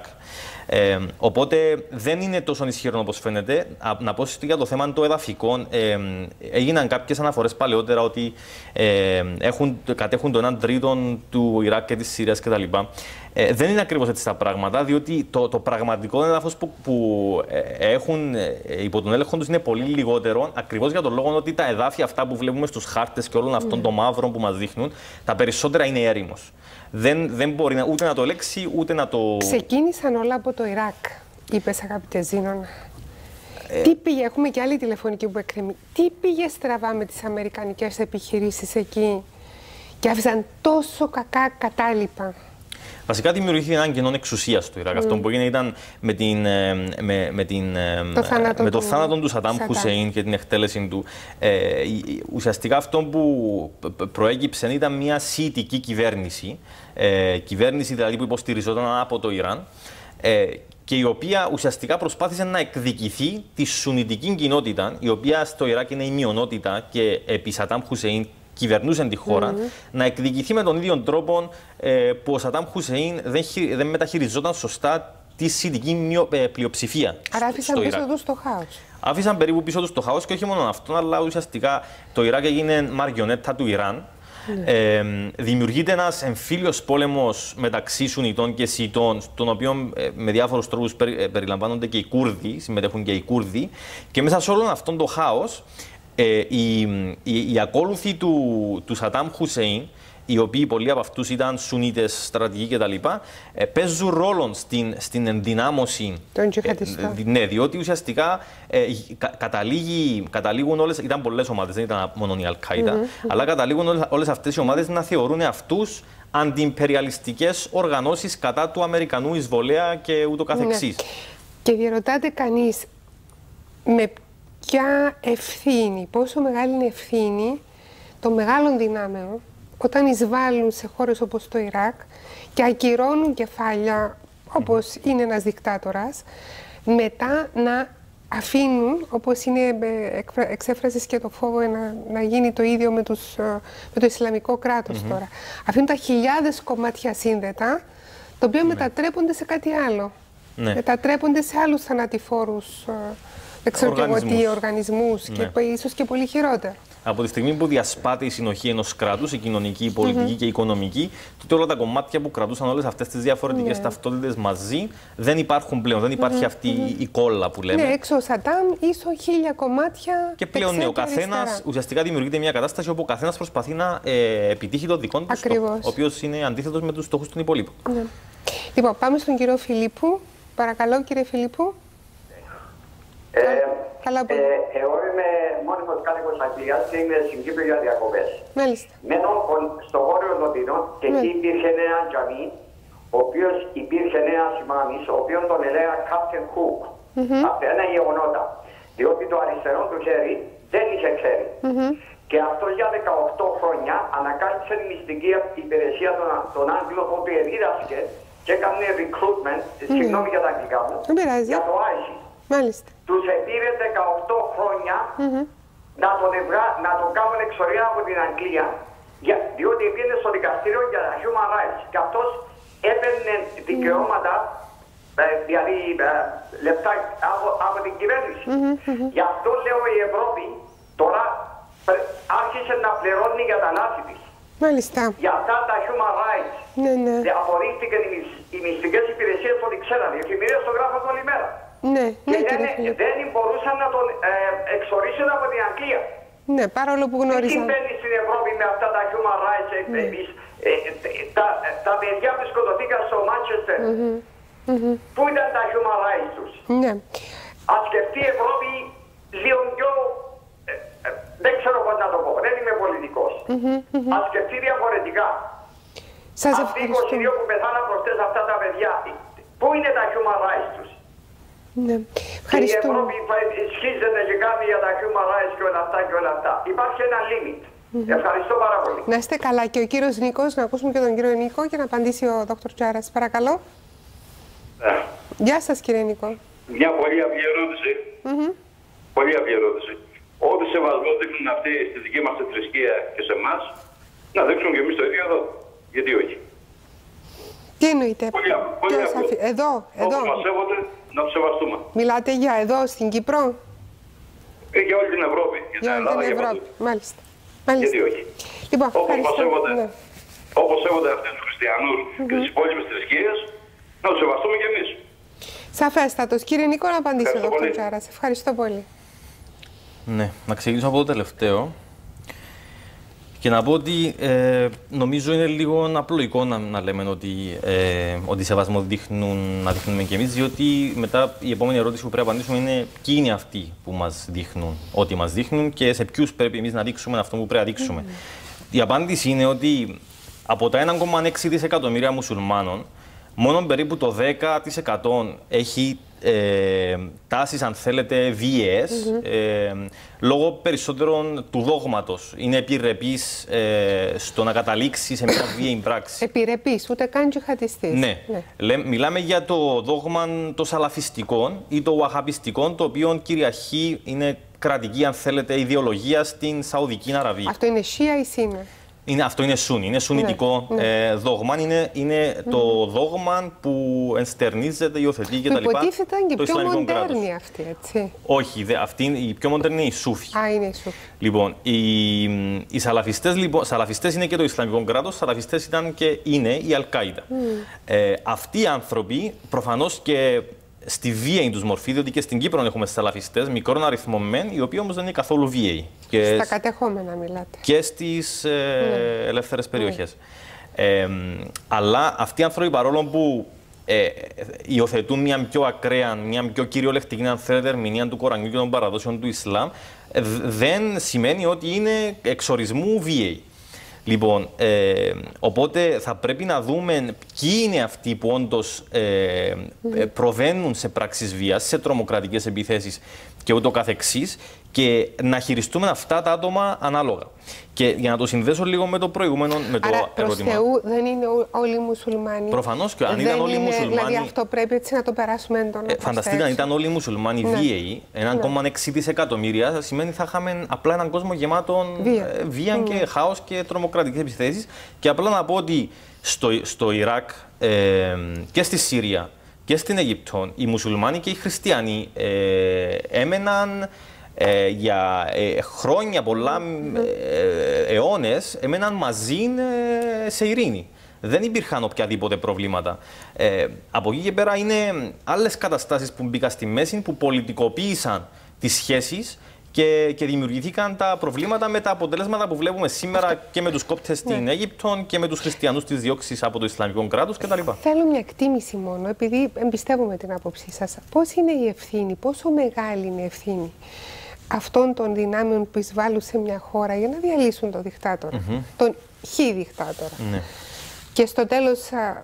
Ε, οπότε δεν είναι τόσο ισχυρό όπως φαίνεται. Να πω για το θέμα των εδαφικών. Ε, έγιναν κάποιες αναφορές παλαιότερα ότι ε, έχουν, κατέχουν το έναν τρίτο του Ιράκ και της Συρίας κτλ. Ε, δεν είναι ακριβώς έτσι τα πράγματα, διότι το, το πραγματικό έδαφος που, που ε, έχουν ε, υπό τον έλεγχο τους είναι πολύ λιγότερο, ακριβώς για τον λόγο ότι τα εδάφια αυτά που βλέπουμε στους χάρτες και όλων αυτών mm. των μαύρων που μας δείχνουν, τα περισσότερα είναι έρημος. Δεν, δεν μπορεί να, ούτε να το ελέγξει, ούτε να το... Ξεκίνησαν όλα από το Ιράκ, είπες αγαπητέ Ζήνονα. Ε... Τι πήγε, έχουμε και άλλη τηλεφωνική που εκκρεμεί. Τι πήγε στραβά με τις αμερικανικές επιχειρήσεις εκεί και άφησαν τόσο κακά κατάλοιπα? Βασικά δημιουργήθηκε έναν κενό εξουσίας στο Ιράκ. Mm. Αυτό που έγινε ήταν με, την, με, με, την, το θάνατο με το του, θάνατο του Σαντάμ Χουσέιν και την εκτέλεση του. Ε, ουσιαστικά αυτό που προέκυψε ήταν μια σιητική κυβέρνηση. Ε, κυβέρνηση δηλαδή που υποστηριζόταν από το Ιράν. Ε, και η οποία ουσιαστικά προσπάθησε να εκδικηθεί τη σουνιτική κοινότητα, η οποία στο Ιράκ είναι η μειονότητα και επί Σαντάμ Χουσέιν κυβερνούσαν τη χώρα, mm -hmm. να εκδικηθεί με τον ίδιο τρόπο ε, που ο Σαντάμ Χουσέιν δεν, δεν μεταχειριζόταν σωστά τη σιητική πλειοψηφία. Άρα άφησαν πίσω τους το χάος. Άφησαν περίπου πίσω τους το χάος και όχι μόνο αυτό, αλλά ουσιαστικά το Ιράκ έγινε μαριονέτα του Ιράν. Mm. Ε, δημιουργείται ένας εμφύλιος πόλεμος μεταξύ Σουνιτών και Σιητών, στον οποίο ε, με διάφορους τρόπους περι, περιλαμβάνονται και οι Κούρδοι, συμμετέχουν και οι Κούρδοι, και μέσα σε όλον αυτόν τον χάος ε, οι, οι, οι ακόλουθοι του, του Σαντάμ Χουσέιν, οι οποίοι πολλοί από αυτούς ήταν Σουνίτες, στρατηγοί κτλ., ε, παίζουν ρόλο στην, στην ενδυνάμωση των τζιχαντιστών. Ε, ναι, διότι ουσιαστικά ε, κα, καταλήγει, καταλήγουν όλες, ήταν πολλές ομάδες, δεν ήταν μόνο η Αλ-Κάιντα, mm -hmm. αλλά καταλήγουν όλες, όλες αυτές οι ομάδες να θεωρούν αυτούς αντιιμπεριαλιστικές οργανώσεις κατά του Αμερικανού εισβολέα και ούτω καθεξής. Ναι. Και διαρωτάται κανείς με ποια ευθύνη, πόσο μεγάλη είναι η ευθύνη των μεγάλων δυνάμεων όταν εισβάλλουν σε χώρες όπως το Ιράκ και ακυρώνουν κεφάλια όπως mm-hmm. είναι ένας δικτάτορας, μετά να αφήνουν, όπως είναι εξέφρασης και το φόβο να, να γίνει το ίδιο με, τους, με το Ισλαμικό κράτος mm-hmm. τώρα. Αφήνουν τα χιλιάδες κομμάτια σύνδετα, τα οποία mm-hmm. μετατρέπονται σε κάτι άλλο. Ναι. Μετατρέπονται σε άλλους θανατηφόρους, δεν ξέρω και εγώ τι, οργανισμούς ναι. και ίσως και πολύ χειρότερα. Από τη στιγμή που διασπάται η συνοχή ενός κράτους, η κοινωνική, η πολιτική mm-hmm. και η οικονομική, τότε όλα τα κομμάτια που κρατούσαν όλες αυτές τις διαφορετικές yeah. ταυτότητες μαζί δεν υπάρχουν πλέον. Δεν υπάρχει mm-hmm. αυτή mm-hmm. η κόλλα που λέμε. Ναι, έξω ο Σαντάμ, ίσο χίλια κομμάτια. Και πλέον ναι, ο καθένας ουσιαστικά δημιουργείται μια κατάσταση όπου ο καθένας προσπαθεί να ε, επιτύχει τον δικό του στόχο, ο οποίος είναι αντίθετος με τους στόχους των υπολείπων. Ναι. Λοιπόν, πάμε στον κύριο Φιλίππου. Παρακαλώ, κύριε Φιλίππου. Ε, Παρακαλώ πολύ. Ε, εγώ είμαι μόνιμος κάτοικος Αγγλίας και είμαι στην Κύπρο για διακοπές. Μάλιστα. Μένω στο βόρειο Λονδίνο και εκεί υπήρχε ένα τζαμί, ο οποίος υπήρχε ένα σημάνης, ο οποίος τον έλεγα Captain Cook. Mm-hmm. Αυτά είναι γεγονότα. Διότι το αριστερό του χέρι δεν είχε χέρι. Mm-hmm. Και αυτό για δεκαοκτώ χρόνια ανακάλυψε τη μυστική υπηρεσία των, των Άγγλων, όπου εδίδασκε και έκανε recruitment, mm-hmm. συγγνώμη για τα αγγλικά μου, για το άισι. Μάλιστα. Τους επήρε δεκαοκτώ χρόνια mm-hmm. να, τον ευρά, να τον κάνουν εξορία από την Αγγλία, για, διότι πήγαινε στο δικαστήριο για τα human rights. Και αυτός έπαιρνε δικαιώματα, mm-hmm. ε, δηλαδή ε, λεπτά από, από την κυβέρνηση. Mm-hmm. Γι' αυτό λέω η Ευρώπη τώρα άρχισε να πληρώνει για τα λάθη της. Μάλιστα. Για αυτά τα human rights. Ναι, ναι. Απορρίφθηκαν οι, οι μυστικές υπηρεσίες ότι ξέραν. Οι εφημερίδες το γράφουν όλη μέρα. Ναι, και ναι, δεν, δεν μπορούσαν να τον ε, εξορίσουν από την Αγγλία. Ναι, παρόλο που γνώριζαν. Τι συμβαίνει στην Ευρώπη με αυτά τα human rights, ναι. ε, ε, ε, τα, τα παιδιά που σκοτωθήκαν στο Μάντσεστερ. Mm-hmm. Mm-hmm. Πού ήταν τα human rights τους. Ναι. Ας σκεφτεί η Ευρώπη λίγο πιο... Ε, ε, δεν ξέρω πώς να το πω, δεν είμαι πολιτικός. Mm-hmm. Mm-hmm. Ας σκεφτεί διαφορετικά. Σας αυτοί οι είκοσι δύο που πεθάναν προχτές αυτά τα παιδιά, πού είναι τα human rights τους. Ναι. Ευχαριστώ. Η Ευρώπη ισχύζεται και κάνει για τα human rights και όλα αυτά και όλα αυτά. Υπάρχει ένα limit. Mm-hmm. Ευχαριστώ πάρα πολύ. Να είστε καλά. Και ο κύριος Νίκος, να ακούσουμε και τον κύριο Νίκο για να απαντήσει ο δόκτωρ Τζάρας. Παρακαλώ. Yeah. Γεια σας, κύριε Νίκο. Μια πολύ απλή ερώτηση. Mm-hmm. Πολύ απλή ερώτηση. Ό,τι σεβασμό δείχνουν αυτοί στη δική μας θρησκεία και σε εμάς, να δείξουν και εμείς το ίδιο εδώ. Γιατί όχι. Τι εννοείτε. Πολύ, πολύ απλό. Αφι... Εδώ, εδώ. Όπως μας σέβονται, να τους σεβαστούμε. Μιλάτε για εδώ, στην Κύπρο. Ε, για όλη την Ευρώπη. Για, για όλη Ελλάδα, την Ευρώπη. Για Μάλιστα. Μάλιστα. Γιατί όχι. Λοιπόν, όπως μας σέβονται, ναι. όπως σέβονται αυτούς τους χριστιανούς mm-hmm. και τις υπόλοιπες θρησκείες, να τους σεβαστούμε κι εμείς. Σαφέστατος. Κύριε Νίκο, να απαντήσει ο δόκτωρ Τζάρας. Ευχαριστώ πολύ. Ναι, να ξεκινήσω από το τελευταίο και να πω ότι ε, νομίζω είναι λίγο απλοϊκό να, να λέμε ότι, ε, ότι σεβασμό δείχνουν, να δείχνουμε κι εμείς, διότι μετά η επόμενη ερώτηση που πρέπει να απαντήσουμε είναι ποιοι είναι αυτοί που μας δείχνουν ό,τι μας δείχνουν και σε ποιους πρέπει εμείς να δείξουμε αυτό που πρέπει να δείξουμε. Mm-hmm. Η απάντηση είναι ότι από τα ένα κόμμα έξι δισεκατομμύρια μουσουλμάνων, μόνο περίπου το δέκα τοις εκατό έχει ε, τάσεις, αν θέλετε, βίαιες, mm-hmm. ε, λόγω περισσότερων του δόγματος. Είναι επιρρεπής ε, στο να καταλήξει σε μια βίαιη πράξη. Επιρρεπής, ούτε καν τζιχαντιστής. Ναι. ναι. Λέ, μιλάμε για το δόγμα το σαλαφιστικό ή το ουαχαπιστικό, το οποίο κυριαρχεί, είναι κρατική, αν θέλετε, ιδεολογία στην Σαουδική Αραβία. Αυτό είναι Σία ή Σίνα. Είναι, αυτό είναι Σούνι, είναι σουνιτικό ναι, ναι. Ε, δόγμα. Είναι, είναι mm. το δόγμα που ενστερνίζεται, υιοθετεί κτλ. Που υποτίθεται και το πιο μοντέρνη αυτή, έτσι. Όχι, δε, αυτή, η πιο μοντέρνη είναι η Σούφη. Α, είναι η Σούφη. Λοιπόν, οι, οι σαλαφιστές, λοιπόν, σαλαφιστές είναι και το Ισλαμικό κράτος, σαλαφιστές ήταν και είναι η Αλ-Κάιντα. Mm. Ε, αυτοί οι άνθρωποι, προφανώς και στη βίαιη τους μορφή, διότι και στην Κύπρο έχουμε σαλαφιστές, μικρόν αριθμό μεν, οι οποίοι όμως δεν είναι καθόλου βίαιοι. Και στα κατεχόμενα μιλάτε. Και στις ε, ναι. ελεύθερες περιοχές. Ναι. Ε, αλλά αυτοί οι άνθρωποι, παρόλο που ε, υιοθετούν μια πιο ακραία, μια πιο κυριολεκτική, αν θέλετε, ερμηνεία του Κορανίου και των παραδόσεων του Ισλάμ, ε, δεν σημαίνει ότι είναι εξορισμού βίαιοι. Λοιπόν, ε, οπότε θα πρέπει να δούμε ποιοι είναι αυτοί που όντως ε, mm. προβαίνουν σε πράξεις βίας, σε τρομοκρατικές επιθέσεις και ούτω καθεξής, και να χειριστούμε αυτά τα άτομα ανάλογα. Και για να το συνδέσω λίγο με το προηγούμενο με το Άρα, ερώτημα. Προς Θεού δεν είναι όλοι οι μουσουλμάνοι. Προφανώς και αν δεν ήταν όλοι οι μουσουλμάνοι. Δηλαδή αυτό πρέπει έτσι να το περάσουμε έντονα. Ε, φανταστείτε, αν ήταν όλοι οι μουσουλμάνοι ναι. βίαιοι, ένα κόμμα έξι δισεκατομμύρια, σημαίνει θα είχαμε απλά έναν κόσμο γεμάτο βία, βία mm. και χάος και τρομοκρατικές επιθέσεις. Και απλά να πω ότι στο, στο Ιράκ ε, και στη Συρία και στην Αιγυπτό οι μουσουλμάνοι και οι χριστιανοί ε, έμεναν. Ε, για ε, χρόνια, πολλά ε, αιώνες, έμεναν μαζί ε, σε ειρήνη. Δεν υπήρχαν οποιαδήποτε προβλήματα. Ε, από εκεί και πέρα είναι άλλες καταστάσεις που μπήκαν στη μέση, που πολιτικοποίησαν τις σχέσεις και, και δημιουργήθηκαν τα προβλήματα με τα αποτελέσματα που βλέπουμε σήμερα και με τους κόπτες στην ναι. Αίγυπτο και με τους χριστιανούς της διώξης από το Ισλαμικό κράτος κτλ. Θέλω μια εκτίμηση μόνο, επειδή εμπιστεύομαι την άποψή σας. Πώς είναι η ευθύνη, πόσο μεγάλη είναι η ευθύνη αυτών των δυνάμεων που εισβάλλουν σε μια χώρα για να διαλύσουν τον δικτάτορα, mm-hmm. τον χι δικτάτορα. Ναι. Και στο τέλος α,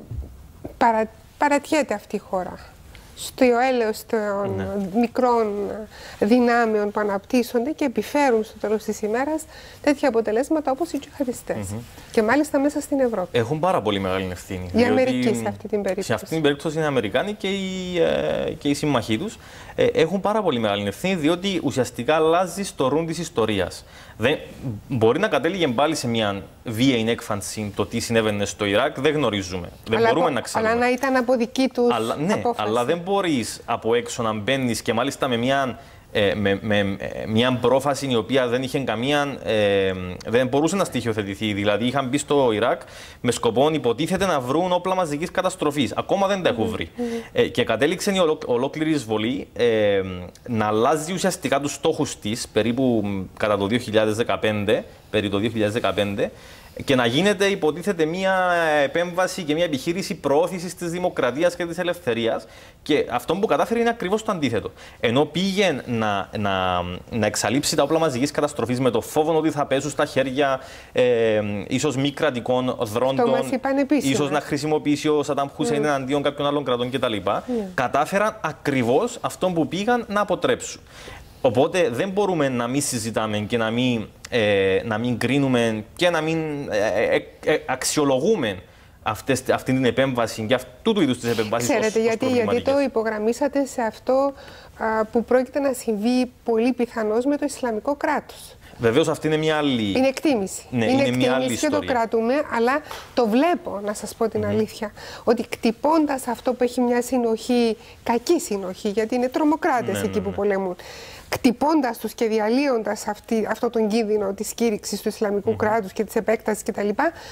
παρα, παρατιέται αυτή η χώρα στο έλεος των ναι. μικρών δυνάμεων που αναπτύσσονται και επιφέρουν στο τέλος της ημέρας τέτοια αποτελέσματα όπως οι τζιχαντιστές. Mm-hmm. Και μάλιστα μέσα στην Ευρώπη. Έχουν πάρα πολύ μεγάλη ευθύνη. Η Αμερική σε αυτή την περίπτωση. Σε αυτή την περίπτωση είναι οι Αμερικάνοι και οι, ε, και οι συμμαχοί τους. Ε, έχουν πάρα πολύ μεγάλη ευθύνη, διότι ουσιαστικά αλλάζει το ρουν της ιστορίας. Δεν, μπορεί να κατέληγε πάλι σε μια βίαιη έκφανση το τι συνέβαινε στο Ιράκ, δεν γνωρίζουμε. Δεν αλλά μπορούμε το, να ξέρουμε. Αλλά να ήταν από δική τους αλλά, ναι, απόφαση. Αλλά δεν μπορείς από έξω να μπαίνεις και μάλιστα με μια, ε, με, με, με, μια πρόφαση η οποία δεν είχε καμία. Ε, δεν μπορούσε να στοιχειοθετηθεί. Δηλαδή, είχαν μπει στο Ιράκ με σκοπό υποτίθεται να βρουν όπλα μαζικής καταστροφής. Ακόμα δεν τα έχουν βρει. Mm-hmm. ε, και κατέληξε η ολό, ολόκληρη εισβολή ε, να αλλάζει ουσιαστικά τους στόχους της περίπου κατά το δύο χιλιάδες δεκαπέντε, περί το δύο χιλιάδες δεκαπέντε. Και να γίνεται, υποτίθεται, μια επέμβαση και μια επιχείρηση προώθησης της δημοκρατίας και της ελευθερίας. Και αυτό που κατάφερε είναι ακριβώς το αντίθετο. Ενώ πήγε να, να, να εξαλείψει τα όπλα μαζικής καταστροφής με το φόβο ότι θα πέσουν στα χέρια ε, ίσως μη κρατικών δρόντων, ίσως να χρησιμοποιήσει ο Σαντάμ Χουσέιν mm. εναντίον κάποιων άλλων κρατών κτλ. Mm. Κατάφεραν ακριβώς αυτό που πήγαν να αποτρέψουν. Οπότε δεν μπορούμε να μην συζητάμε και να μην, ε, να μην κρίνουμε και να μην ε, ε, ε, αξιολογούμε αυτές, αυτή την επέμβαση και αυτού του είδους τις επεμβάσεις. Ξέρετε, ως, γιατί, ως γιατί το υπογραμμίσατε σε αυτό α, που πρόκειται να συμβεί πολύ πιθανώς με το Ισλαμικό κράτος. Βεβαίως αυτή είναι μια άλλη... Είναι εκτίμηση. Ναι, είναι, είναι εκτίμηση μια άλλη και ιστορία. το κρατούμε, αλλά το βλέπω, να σας πω την mm-hmm. αλήθεια, ότι κτυπώντας αυτό που έχει μια συνοχή, κακή συνοχή, γιατί είναι τρομοκράτες ναι, εκεί ναι, που ναι. πολεμούν, κτυπώντας τους και διαλύοντας αυτή, αυτό τον κίνδυνο της κήρυξης του Ισλαμικού mm-hmm. κράτους και της επέκτασης κτλ.,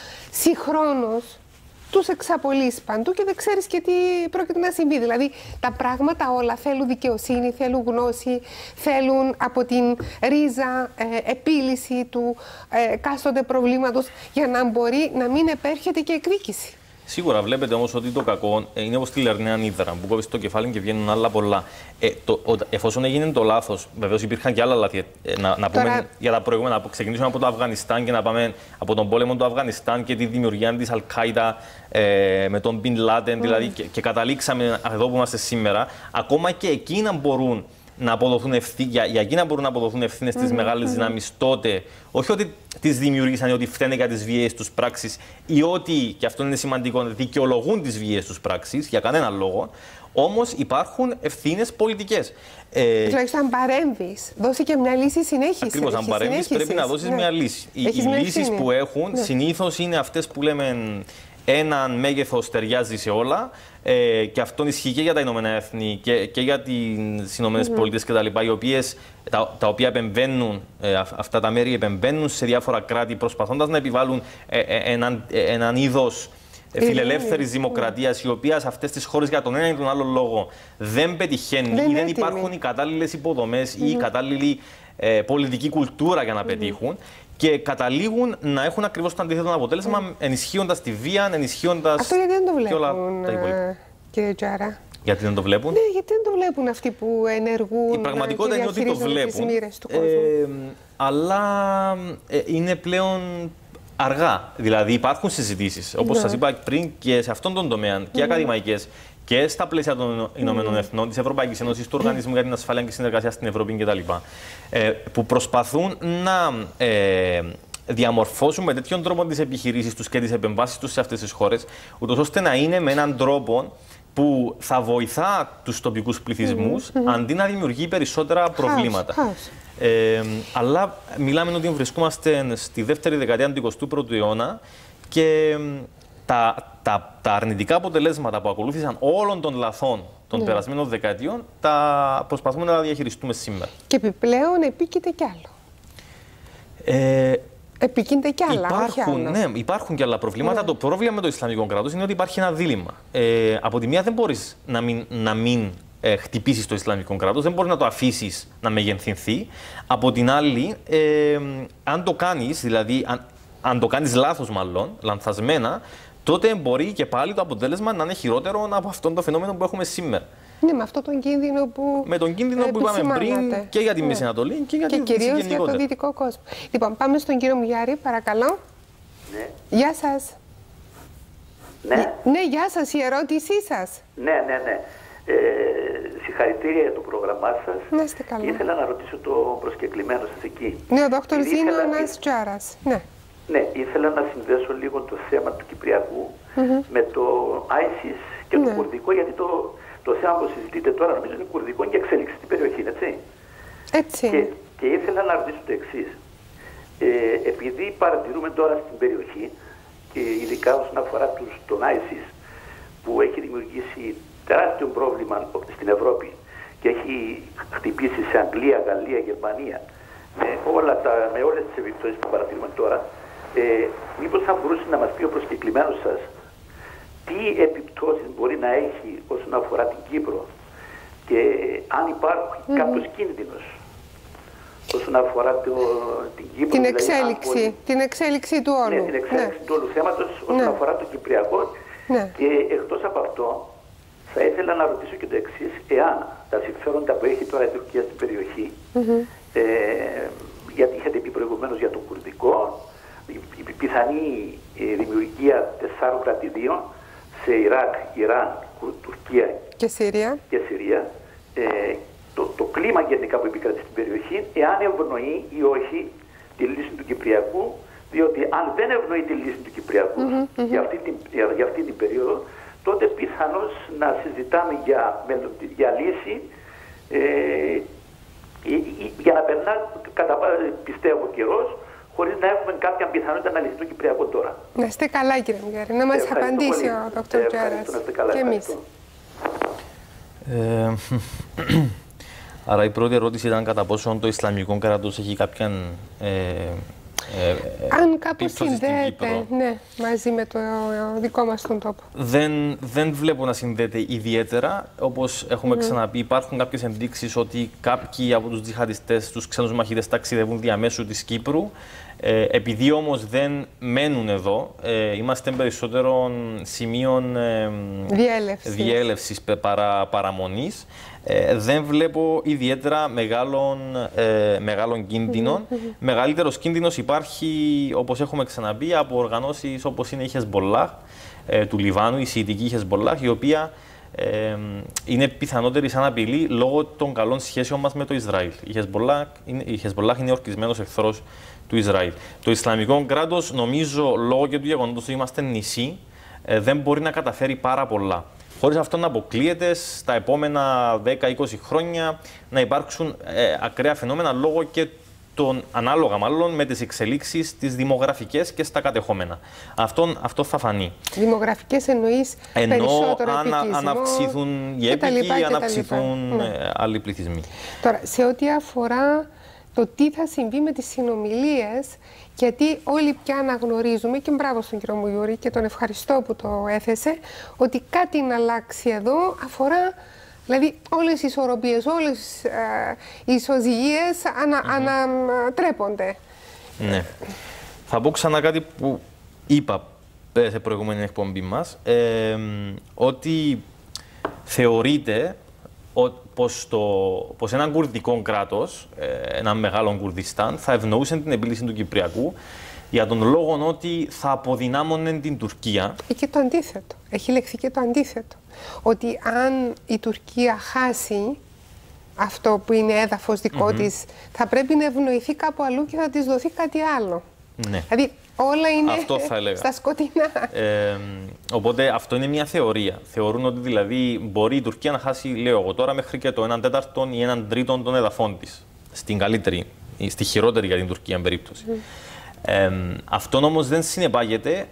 συγχρόνως τους εξαπολύσεις παντού και δεν ξέρεις και τι πρόκειται να συμβεί. Δηλαδή, τα πράγματα όλα θέλουν δικαιοσύνη, θέλουν γνώση, θέλουν από την ρίζα ε, επίλυση του ε, κάστοτε προβλήματος για να μπορεί να μην επέρχεται και εκδίκηση. Σίγουρα βλέπετε όμως ότι το κακό είναι όπως τη λερναία νύδρα που κόβεις το κεφάλι και βγαίνουν άλλα πολλά. Ε, το, ο, εφόσον έγινε το λάθος, βεβαίως υπήρχαν και άλλα λάθη. Ε, να, να πούμε Τώρα... για τα προηγούμενα, να ξεκινήσουμε από το Αφγανιστάν και να πάμε από τον πόλεμο του Αφγανιστάν και τη δημιουργία της Αλ-Κάιντα ε, με τον Μπιν Λάντεν, mm. δηλαδή, και, και καταλήξαμε εδώ που είμαστε σήμερα. Ακόμα και εκείνα μπορούν να αποδοθούν ευθύ, για, για εκείνα μπορούν να αποδοθούν ευθύνες στις mm-hmm. μεγάλες mm-hmm. δυνάμεις τότε. Όχι ότι τις δημιουργήσαν ή ότι φταίνε για τις βίαιες τους πράξεις ή ότι, και αυτό είναι σημαντικό, δικαιολογούν τις βίαιες τους πράξεις για κανέναν λόγο. Όμως υπάρχουν ευθύνες πολιτικές. Ε, Τουλάχιστον αν παρέμβεις, δώσει και μια λύση συνέχιση. Ακριβώς, αν παρέμβεις πρέπει να δώσεις ναι. μια λύση. Οι, οι λύσεις που έχουν ναι. συνήθως είναι αυτές που λέμε έναν μέγεθος ταιριάζει σε όλα. Ε, και αυτό ισχύει και για τα Ηνωμένα Έθνη και, και για τις Ηνωμένες mm-hmm. Πολιτείες κτλ. Οι οποίες, τα, τα οποία επεμβαίνουν, ε, αυτά τα μέρη επεμβαίνουν σε διάφορα κράτη προσπαθώντας να επιβάλλουν ε, ε, έναν, ε, έναν είδος φιλελεύθερης mm-hmm. δημοκρατίας, η οποία σε αυτές τις χώρες για τον ένα ή τον άλλο λόγο δεν πετυχαίνει δεν ή δεν υπάρχουν οι κατάλληλες υποδομές mm-hmm. ή η κατάλληλη ε, πολιτική κουλτούρα για να mm-hmm. πετύχουν. Και καταλήγουν να έχουν ακριβώς το αντίθετο αποτέλεσμα, mm. ενισχύοντας τη βία, ενισχύοντας. Αυτό γιατί δεν το βλέπουν, ε, κύριε Τζάρα. Γιατί δεν το βλέπουν. Ναι, γιατί δεν το βλέπουν αυτοί που ενεργούν. Η πραγματικότητα είναι ότι το βλέπουν. Του ε, αλλά ε, είναι πλέον αργά. Δηλαδή υπάρχουν συζητήσεις, όπως ναι. σας είπα πριν, και σε αυτόν τον τομέα και mm. ακαδημαϊκές και στα πλαίσια των Ηνωμένων mm. Εθνών, της Ευρωπαϊκής Ένωσης, του Οργανισμού για την Ασφάλεια και Συνεργασία στην Ευρώπη κτλ. Ε, που προσπαθούν να ε, διαμορφώσουν με τέτοιον τρόπο τις επιχειρήσεις τους και τις επεμβάσεις τους σε αυτές τις χώρες, ούτως ώστε να είναι με έναν τρόπο που θα βοηθά τους τοπικούς πληθυσμούς mm. αντί να δημιουργεί περισσότερα προβλήματα. House, house. Ε, αλλά μιλάμε ότι βρισκόμαστε στη δεύτερη δεκαετία του εικοστού πρώτου αιώνα και τα, τα, τα αρνητικά αποτελέσματα που ακολούθησαν όλων των λαθών των yeah. περασμένων δεκαετιών τα προσπαθούμε να τα διαχειριστούμε σήμερα. Και επιπλέον επίκειται κι άλλο. Ε, Επικίνδυνται κι άλλα. Υπάρχουν, ναι, υπάρχουν κι άλλα προβλήματα. Yeah. Το πρόβλημα με το Ισλαμικό κράτος είναι ότι υπάρχει ένα δίλημμα. Ε, από τη μία δεν μπορείς να μην, να μην ε, χτυπήσεις το Ισλαμικό κράτος, δεν μπορεί να το αφήσεις να μεγενθυνθεί. Από την άλλη, ε, αν το κάνεις, δηλαδή αν, αν το κάνεις λάθος μάλλον, λανθασμένα, τότε μπορεί και πάλι το αποτέλεσμα να είναι χειρότερο από αυτό το φαινόμενο που έχουμε σήμερα. Ναι, με αυτό τον κίνδυνο που. Με τον κίνδυνο που είπαμε πριν και για τη Μέση Ανατολή και για τη Δύση γενικότερα. Και κυρίως για το δυτικό κόσμο. Λοιπόν, πάμε στον κύριο Μουγιάρη, παρακαλώ. Ναι. Γεια σας. Ναι. Ναι, γεια σας, η ερώτησή σας. Ναι, ναι, ναι. Ε, συγχαρητήρια για το πρόγραμμά σας. Να είστε καλά. Ήθελα να ρωτήσω το προσκεκλημένο σας εκεί. Ναι, ο δόκτωρ Ζήνο ήθελα... Ναστζάρας. Ναι. Ναι, ήθελα να συνδέσω λίγο το θέμα του Κυπριακού Mm-hmm. με το άισις και Ναι. το κουρδικό, γιατί το, το θέμα που συζητείτε τώρα νομίζω είναι κουρδικό και εξέλιξη στην περιοχή, έτσι. Έτσι. Και, και ήθελα να ρωτήσω το εξής. Ε, επειδή παρατηρούμε τώρα στην περιοχή, και ειδικά όσον αφορά τους, τον άισις, που έχει δημιουργήσει τεράστιο πρόβλημα στην Ευρώπη και έχει χτυπήσει σε Αγγλία, Γαλλία, Γερμανία, με, όλα τα, με όλες τις επιπτώσεις που παρατηρούμε τώρα, ε, μήπως θα μπορούσε να μας πει ο προσκεκλημένος σας τι επιπτώσεις μπορεί να έχει όσον αφορά την Κύπρο και αν υπάρχει mm-hmm. κάποιος κίνδυνος όσον αφορά το, την Κύπρο. Την δηλαδή, εξέλιξη, μπορεί... την εξέλιξη του όλου. Ναι, την εξέλιξη ναι. του όλου θέματος όσον ναι. αφορά το Κυπριακό. Ναι. Και εκτός από αυτό, θα ήθελα να ρωτήσω και το εξής, εάν τα συμφέροντα που έχει τώρα η Τουρκία στην περιοχή, mm-hmm. ε, γιατί είχατε πει προηγουμένως για το κουρδικό, η πιθανή ε, δημιουργία τεσσάρων κρατηδίων σε Ιράκ, Ιράν, Τουρκία και Συρία, και Συρία ε, το, το κλίμα γενικά που επικρατεί στην περιοχή, εάν ευνοεί ή όχι τη λύση του Κυπριακού, διότι αν δεν ευνοεί τη λύση του Κυπριακού mm-hmm, mm-hmm. Για, αυτή την, για, για αυτή την περίοδο, τότε πιθανώς να συζητάμε για, για λύση ε, για να περνά, κατά πιστεύω, καιρός, χωρίς να έχουμε κάποια πιθανότητα να λυθεί το Κυπριακό τώρα. Να είστε καλά, κύριε Μουγιάρη. Να μας απαντήσει ο δόκτωρ Τζάρας. Και εμείς. Ε, άρα η πρώτη ερώτηση ήταν κατά πόσο το Ισλαμικό κράτος έχει κάποια ε, ε, αν κάπως συνδέεται, ναι, μαζί με το δικό μας τον τόπο. Δεν, δεν βλέπω να συνδέεται ιδιαίτερα. Όπως έχουμε mm. ξαναπεί, υπάρχουν κάποιες ενδείξεις ότι κάποιοι από τους τζιχαντιστές, τους ξένους μαχητές, ταξιδεύουν διαμέσου της Κύπρου. Ε, επειδή όμως δεν μένουν εδώ, ε, είμαστε περισσότερο σημείων ε, διέλευσης, διέλευσης παρά παραμονής. Ε, δεν βλέπω ιδιαίτερα μεγάλων, ε, μεγάλων κίνδυνων. Mm-hmm. Μεγαλύτερος κίνδυνος υπάρχει, όπως έχουμε ξαναπεί, από οργανώσεις όπως είναι η Χεσμπολάχ ε, του Λιβάνου, η Σιητική Χεσμπολάχ, η οποία ε, είναι πιθανότερη σαν απειλή λόγω των καλών σχέσεων μας με το Ισραήλ. Η Χεσμπολάχ είναι, η Χεσμπολάχ είναι ορκισμένος εχθρός του Ισραήλ. Το Ισλαμικό κράτος, νομίζω, λόγω και του γεγονότος ότι είμαστε νησί, ε, δεν μπορεί να καταφέρει πάρα πολλά. Χωρίς αυτό να αποκλείεται στα επόμενα δέκα με είκοσι χρόνια να υπάρξουν ε, ακραία φαινόμενα λόγω και των ανάλογα μάλλον με τις εξελίξεις τις δημογραφικές και στα κατεχόμενα. Αυτό, αυτό θα φανεί. Δημογραφικές εννοείς περισσότερο ανα, επικισμό αν αυξηθούν οι έπικοι, αν αυξηθούν ναι. άλλοι πληθυσμοί. Τώρα, σε ό,τι αφορά το τι θα συμβεί με τις συνομιλίες, γιατί όλοι πια αναγνωρίζουμε, και μπράβο στον κύριο Μουγιούρη και τον ευχαριστώ που το έθεσε, ότι κάτι να αλλάξει εδώ αφορά, δηλαδή όλες οι ισορροπίες, όλες ε, οι ισοζυγίες ανα, mm-hmm. ανατρέπονται. Ναι. Θα πω ξανά κάτι που είπα σε προηγούμενη εκπομπή μας, ε, ότι θεωρείται πως, το, πως έναν κουρδικό κράτος, έναν μεγάλο Κουρδιστάν, θα ευνοούσε την επίλυση του Κυπριακού για τον λόγο ότι θα αποδυνάμωνε την Τουρκία. Και το αντίθετο. Έχει λεχθεί και το αντίθετο. Ότι αν η Τουρκία χάσει αυτό που είναι έδαφος δικό mm-hmm. της, θα πρέπει να ευνοηθεί κάπου αλλού και θα της δοθεί κάτι άλλο. Ναι. Δηλαδή όλα είναι αυτό θα έλεγα. Στα σκοτεινά. Ε, οπότε αυτό είναι μια θεωρία. Θεωρούν ότι δηλαδή μπορεί η Τουρκία να χάσει, λέω εγώ τώρα, μέχρι και το έναν τέταρτο ή έναν τρίτον των εδαφών της. Στην καλύτερη ή στη χειρότερη για την Τουρκία περίπτωση. Mm. Ε, αυτό όμως δεν συνεπάγεται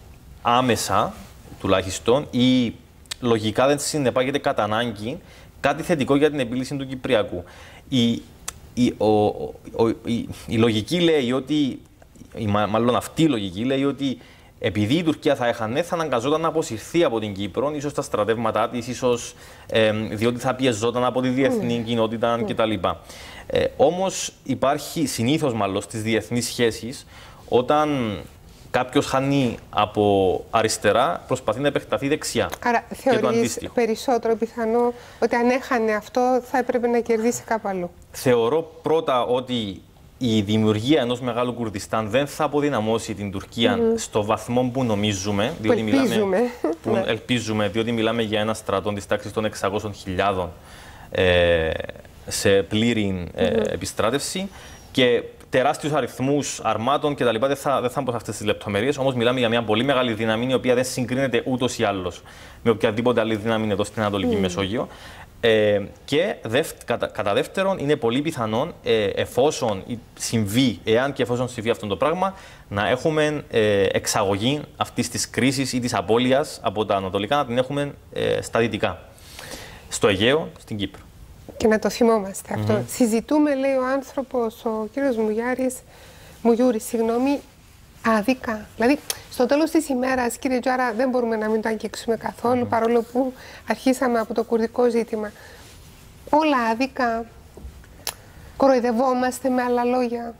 άμεσα, τουλάχιστον, ή λογικά δεν συνεπάγεται κατά ανάγκη κάτι θετικό για την επίλυση του Κυπριακού. Η, η, ο, ο, η, η λογική λέει ότι, ή μάλλον αυτή η λογική λέει ότι επειδή η Τουρκία θα έχανε, θα αναγκαζόταν να αποσυρθεί από την Κύπρο, ίσως τα στρατεύματά της, ίσως ε, διότι θα πιεζόταν από τη διεθνή mm. κοινότητα mm. κτλ. Ε, όμως υπάρχει συνήθως μάλλον στις διεθνείς σχέσεις, όταν κάποιος χάνει από αριστερά, προσπαθεί να επεκταθεί δεξιά. Άρα θεωρείς περισσότερο πιθανό ότι αν έχανε αυτό θα έπρεπε να κερδίσει κάπου αλλού? Θεωρώ πρώτα ότι η δημιουργία ενός μεγάλου Κουρδιστάν δεν θα αποδυναμώσει την Τουρκία mm. στο βαθμό που νομίζουμε, διότι που ελπίζουμε. Μιλάμε, που ελπίζουμε, διότι μιλάμε για ένα στρατό της τάξης των εξακόσιων χιλιάδων ε, σε πλήρη ε, mm. επιστράτευση και τεράστιους αριθμούς αρμάτων κτλ. Δεν θα, δεν θα μπω σε αυτές τις λεπτομέρειες, όμως μιλάμε για μια πολύ μεγάλη δύναμη, η οποία δεν συγκρίνεται ούτως ή άλλως με οποιαδήποτε άλλη δύναμη εδώ στην Ανατολική mm. Μεσόγειο. Ε, και δευ, κατά, κατά δεύτερον, είναι πολύ πιθανόν ε, εφόσον συμβεί, εάν και εφόσον συμβεί αυτό το πράγμα, να έχουμε ε, εξαγωγή αυτής της κρίσης ή της απώλειας από τα ανατολικά, να την έχουμε ε, στα δυτικά, στο Αιγαίο, στην Κύπρο. Και να το θυμόμαστε αυτό. Mm-hmm. Συζητούμε, λέει ο άνθρωπος, ο κύριος Μουγιάρης, Μουγιούρης, συγγνώμη, άδικα. Δηλαδή, στο τέλος της ημέρας, κύριε Τζάρα, δεν μπορούμε να μην το αγγίξουμε καθόλου, mm-hmm. παρόλο που αρχίσαμε από το κουρδικό ζήτημα. Όλα άδικα. Κοροϊδευόμαστε, με άλλα λόγια.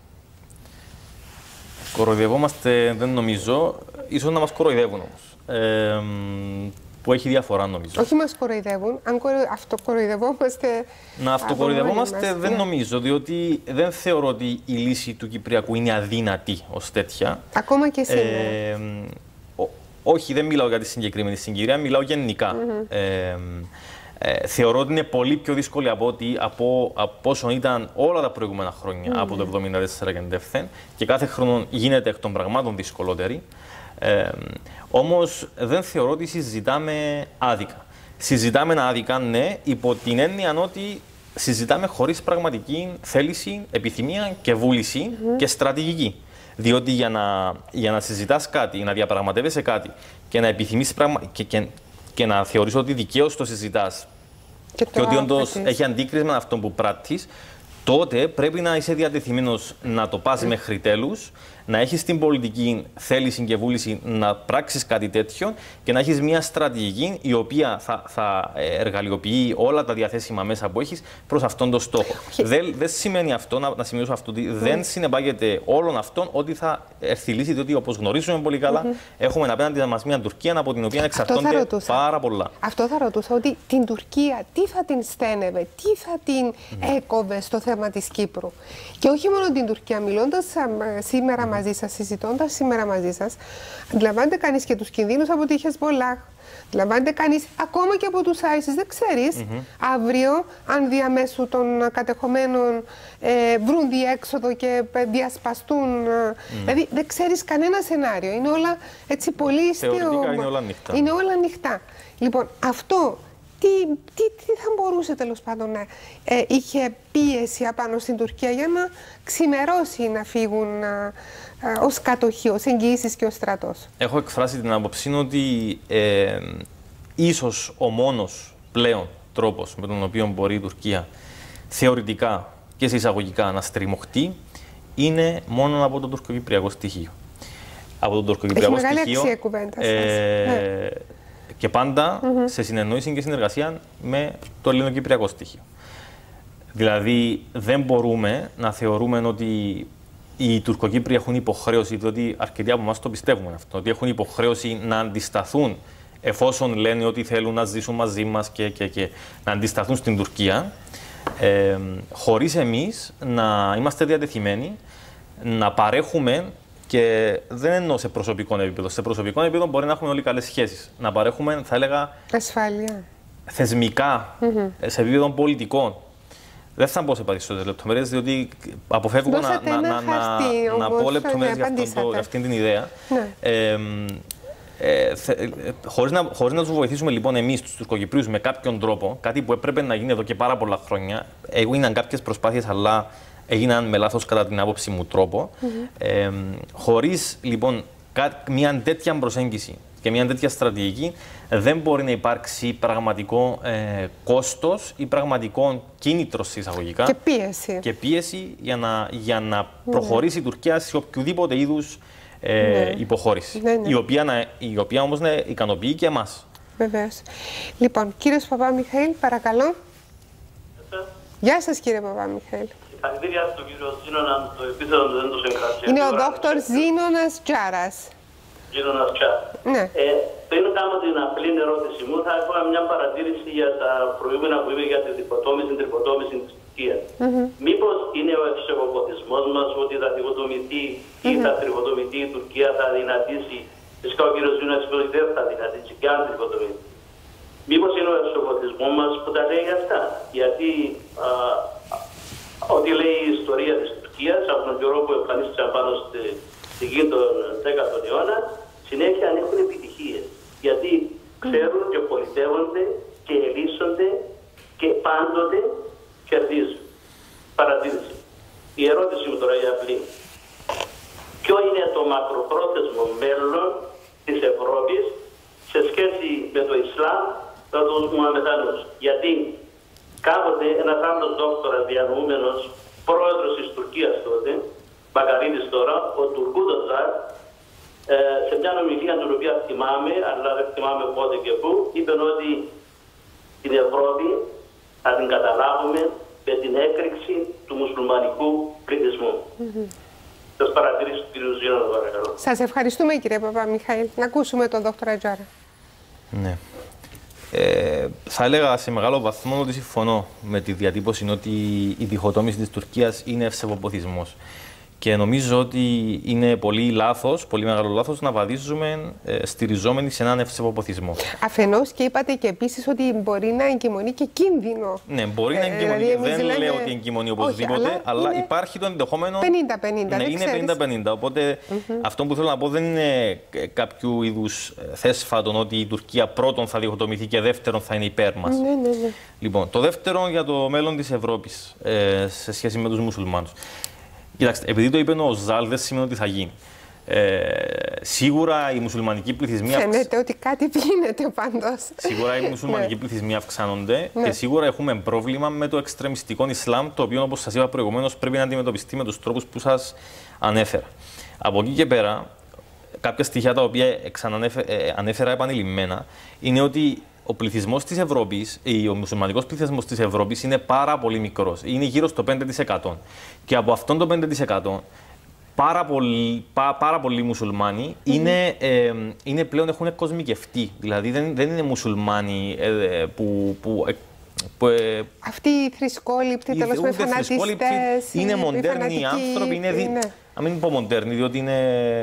Κοροϊδευόμαστε, δεν νομίζω. Ίσως να μας κοροϊδεύουν όμως. Ε, που έχει διαφορά, νομίζω. Όχι μας κοροϊδεύουν, αν αυτοκοροϊδευόμαστε... Να αυτοκοροϊδευόμαστε δεν ναι. νομίζω, διότι δεν θεωρώ ότι η λύση του Κυπριακού είναι αδύνατη ως τέτοια. Ακόμα και σήμερα. Ε, ό, όχι, δεν μιλάω για τη συγκεκριμένη συγκυρία, μιλάω γενικά. Mm-hmm. ε, ε, θεωρώ ότι είναι πολύ πιο δύσκολη από, ότι, από, από όσο ήταν όλα τα προηγούμενα χρόνια, mm-hmm. από το εβδομήντα τέσσερα και εντεύθεν, και κάθε χρόνο γίνεται εκ των πραγμάτων δυσκολότερη. Ε, όμως δεν θεωρώ ότι συζητάμε άδικα. Συζητάμε άδικα, ναι, υπό την έννοια ότι συζητάμε χωρίς πραγματική θέληση, επιθυμία και βούληση mm-hmm. και στρατηγική. Διότι για να, για να συζητάς κάτι, να διαπραγματεύεσαι κάτι και να επιθυμείς πραγμα... και, και, και να θεωρείς ότι δικαίως το συζητάς και, και ότι όντως έχει αντίκρισμα αυτό που πράττεις, τότε πρέπει να είσαι διατεθειμένος να το πας mm. μέχρι τέλους, να έχεις την πολιτική θέληση και βούληση να πράξεις κάτι τέτοιο και να έχεις μια στρατηγική η οποία θα, θα εργαλειοποιεί όλα τα διαθέσιμα μέσα που έχεις προς αυτόν τον στόχο. Okay. Δεν, δεν σημαίνει αυτό, να, να σημειώσω αυτό, ότι mm. δεν συνεπάγεται όλων αυτών ότι θα έρθει λύση, διότι όπως γνωρίζουμε πολύ καλά, mm-hmm. έχουμε απέναντι μας μια Τουρκία από την οποία εξαρτώνται πάρα πολλά. Αυτό θα ρωτούσα, ότι την Τουρκία τι θα την στένευε, τι θα την mm. έκοβε στο θέμα της Κύπρου. Και όχι μόνο την Τουρκία, μιλώντας σήμερα mm. μαζί σας, συζητώντας σήμερα μαζί σας, αντιλαμβάνεται κανείς και τους κινδύνους από τη Χεσμπολάχ. Αντιλαμβάνεται κανείς ακόμα και από τους άισις. Δεν ξέρεις mm-hmm. αύριο αν διαμέσου των κατεχομένων ε, βρουν διέξοδο και διασπαστούν. Mm. Δηλαδή δεν ξέρεις κανένα σενάριο. Είναι όλα έτσι πολύ Θεωρητικά είναι όλα ανοιχτά. Είναι όλα ανοιχτά. Λοιπόν, αυτό τι, τι, τι θα μπορούσε τέλος πάντων να ε, είχε πίεση απάνω στην Τουρκία για να ξημερώσει να φύγουν ε, ε, ως κατοχή, ως εγγυήσεις και ως στρατός. Έχω εκφράσει την άποψη ότι ε, ίσως ο μόνος πλέον τρόπος με τον οποίο μπορεί η Τουρκία θεωρητικά και σε εισαγωγικά να στριμωχτεί είναι μόνο από το τουρκοκυπριακό στοιχείο. Από το τουρκοκυπριακό Έχει μεγάλη στοιχείο, αξία κουβέντα ε, ναι. και πάντα mm-hmm. σε συνεννόηση και συνεργασία με το ελληνοκυπριακό στοιχείο. Δηλαδή δεν μπορούμε να θεωρούμε ότι οι Τουρκοκύπροι έχουν υποχρέωση, διότι αρκετοί από εμάς το πιστεύουν αυτό, ότι έχουν υποχρέωση να αντισταθούν εφόσον λένε ότι θέλουν να ζήσουν μαζί μας και, και, και να αντισταθούν στην Τουρκία, ε, χωρίς εμείς να είμαστε διατεθειμένοι να παρέχουμε, και δεν εννοώ σε προσωπικό επίπεδο, σε προσωπικό επίπεδο μπορεί να έχουμε όλοι καλές σχέσεις, να παρέχουμε, θα έλεγα, ασφάλεια θεσμικά, mm-hmm. σε επίπεδο πολιτικών. Δεν θα μπω σε περισσότερες λεπτομέρειες, διότι αποφεύγω να, να, να, χαρτί, να, να πω λεπτομέρειες για, για αυτή την ιδέα. Ναι. Ε, ε, θε, χωρίς, να, χωρίς να τους βοηθήσουμε λοιπόν εμείς τους Τουρκοκυπρίους με κάποιον τρόπο, κάτι που έπρεπε να γίνει εδώ και πάρα πολλά χρόνια, έγιναν κάποιες προσπάθειες, αλλά έγιναν με λάθος κατά την άποψη μου τρόπο. Mm-hmm. ε, χωρίς λοιπόν μια τέτοια προσέγγιση και μια τέτοια στρατηγική, δεν μπορεί να υπάρξει πραγματικό ε, κόστος ή πραγματικό κίνητρο εισαγωγικά. Και πίεση. Και πίεση για να, για να προχωρήσει mm. η Τουρκία σε οποιοδήποτε είδους ε, ναι. υποχώρηση. Ναι, ναι. Η οποία, η οποία όμως ναι, ικανοποιεί και εμάς. Βεβαίως. Λοιπόν, κύριος Παπαμιχαήλ, παρακαλώ. Γεια σας, κύριε Παπαμιχαήλ. Συγχαρητήρια στον κύριο Ζήνωνα, το επίθετο του δεν το συγχαρητήρια. Είναι ο δόκτωρ Ζήνωνας Τζάρας. Ζήνωνας Τζάρας. Ναι. Ε, πριν κάνω την απλή ερώτηση μου, θα έχω μια παρατήρηση για τα προηγούμενα που είπε για τη διχοτόμηση, την τριχοτόμηση της Τουρκίας. Mm-hmm. Μήπως είναι ο ευσεβοποτισμός μας ότι θα διχοτομηθεί ή mm-hmm. θα τριχοτομηθεί η Τουρκία, θα δυνατήσει. Φυσικά ο κύριος Ζήνωνας είπε ότι δεν θα δυνατήσει και αν τριχοτομηθεί. Μήπως είναι ο ευσεβοποτισμός μας που τα λέει αυτά. Γιατί α, ό,τι λέει η ιστορία της Τουρκίας από τον καιρό που εμφανίστηκαν πάνω στη, στη γη τον δέκατο αιώνα, συνέχεια έχουν επιτυχίες. Γιατί ξέρουν και πολιτεύονται και ελίσσονται και πάντοτε κερδίζουν. Παρατήρηση. Η ερώτηση μου τώρα είναι απλή. Ποιο είναι το μακροπρόθεσμο μέλλον της Ευρώπης σε σχέση με το Ισλάμ, με τους Μουαμετανούς? Γιατί κάποτε ένας άλλος δόκτορας διανοούμενος, πρόεδρος της Τουρκίας τότε, Μπακαρίδης τώρα, ο Τουρκούδος-Ζαρ, ε, σε μια ομιλία την οποία θυμάμαι, αλλά δεν θυμάμαι πότε και πού, είπε ότι την Ευρώπη θα την καταλάβουμε με την έκρηξη του μουσουλμανικού πληθυσμού. Mm-hmm. Σας παρατηρήσω του κ. Ζήνωνα, παρακαλώ. Σας ευχαριστούμε, κύριε Παπαμιχαήλ. Να ακούσουμε τον δόκτωρα Τζάρα. Ναι. Ε, θα έλεγα σε μεγάλο βαθμό ότι συμφωνώ με τη διατύπωση ότι η διχοτόμηση της Τουρκίας είναι ευσεβοποθισμός. Και νομίζω ότι είναι πολύ λάθος, πολύ μεγάλο λάθος να βαδίζουμε ε, στηριζόμενοι σε έναν ευσεβοποθισμό. Αφενός και είπατε και επίσης ότι μπορεί να εγκυμονεί και κίνδυνο. Ναι, μπορεί ε, να εγκυμονεί. Δηλαδή, δεν λέμε... λέω ότι εγκυμονεί οπωσδήποτε, όχι, αλλά, αλλά υπάρχει το ενδεχόμενο. πενήντα πενήντα. Ναι, είναι πενήντα πενήντα. Οπότε mm-hmm. αυτό που θέλω να πω δεν είναι κάποιο είδους θέσφατον ότι η Τουρκία πρώτον θα διχοτομηθεί και δεύτερον θα είναι υπέρ μας. Ναι, ναι, ναι. Λοιπόν, το δεύτερο για το μέλλον της Ευρώπης ε, σε σχέση με τους μουσουλμάνους. Κοιτάξτε, επειδή το είπε ο Ζαλ, δεν σημαίνει ότι θα γίνει. Ε, σίγουρα οι μουσουλμανικοί πληθυσμοί. Φαίνεται ότι κάτι γίνεται πάντως. Σίγουρα οι μουσουλμανικοί πληθυσμοί αυξάνονται ναι. και σίγουρα έχουμε πρόβλημα με το εξτρεμιστικό Ισλάμ, το οποίο, όπως σας είπα προηγουμένως, πρέπει να αντιμετωπιστεί με τους τρόπους που σας ανέφερα. Από εκεί και πέρα, κάποια στοιχεία τα οποία ανέφερα επανειλημμένα είναι ότι ο πληθυσμός της Ευρώπης, ο μουσουλμανικός πληθυσμός της Ευρώπης είναι πάρα πολύ μικρός. Είναι γύρω στο πέντε τοις εκατό. Και από αυτόν το πέντε τοις εκατό, πάρα πολλοί, πά, πάρα πολλοί μουσουλμάνοι mm-hmm. είναι, ε, είναι πλέον έχουν κοσμικευτεί. Δηλαδή δεν, δεν είναι μουσουλμάνοι ε, που... που Που, ε, αυτοί οι θρησκόληπτοι, τέλος πάντων, φανατιστές, είναι μοντέρνοι άνθρωποι, είναι, δι... ναι. να μην πω μοντέρνοι, διότι είναι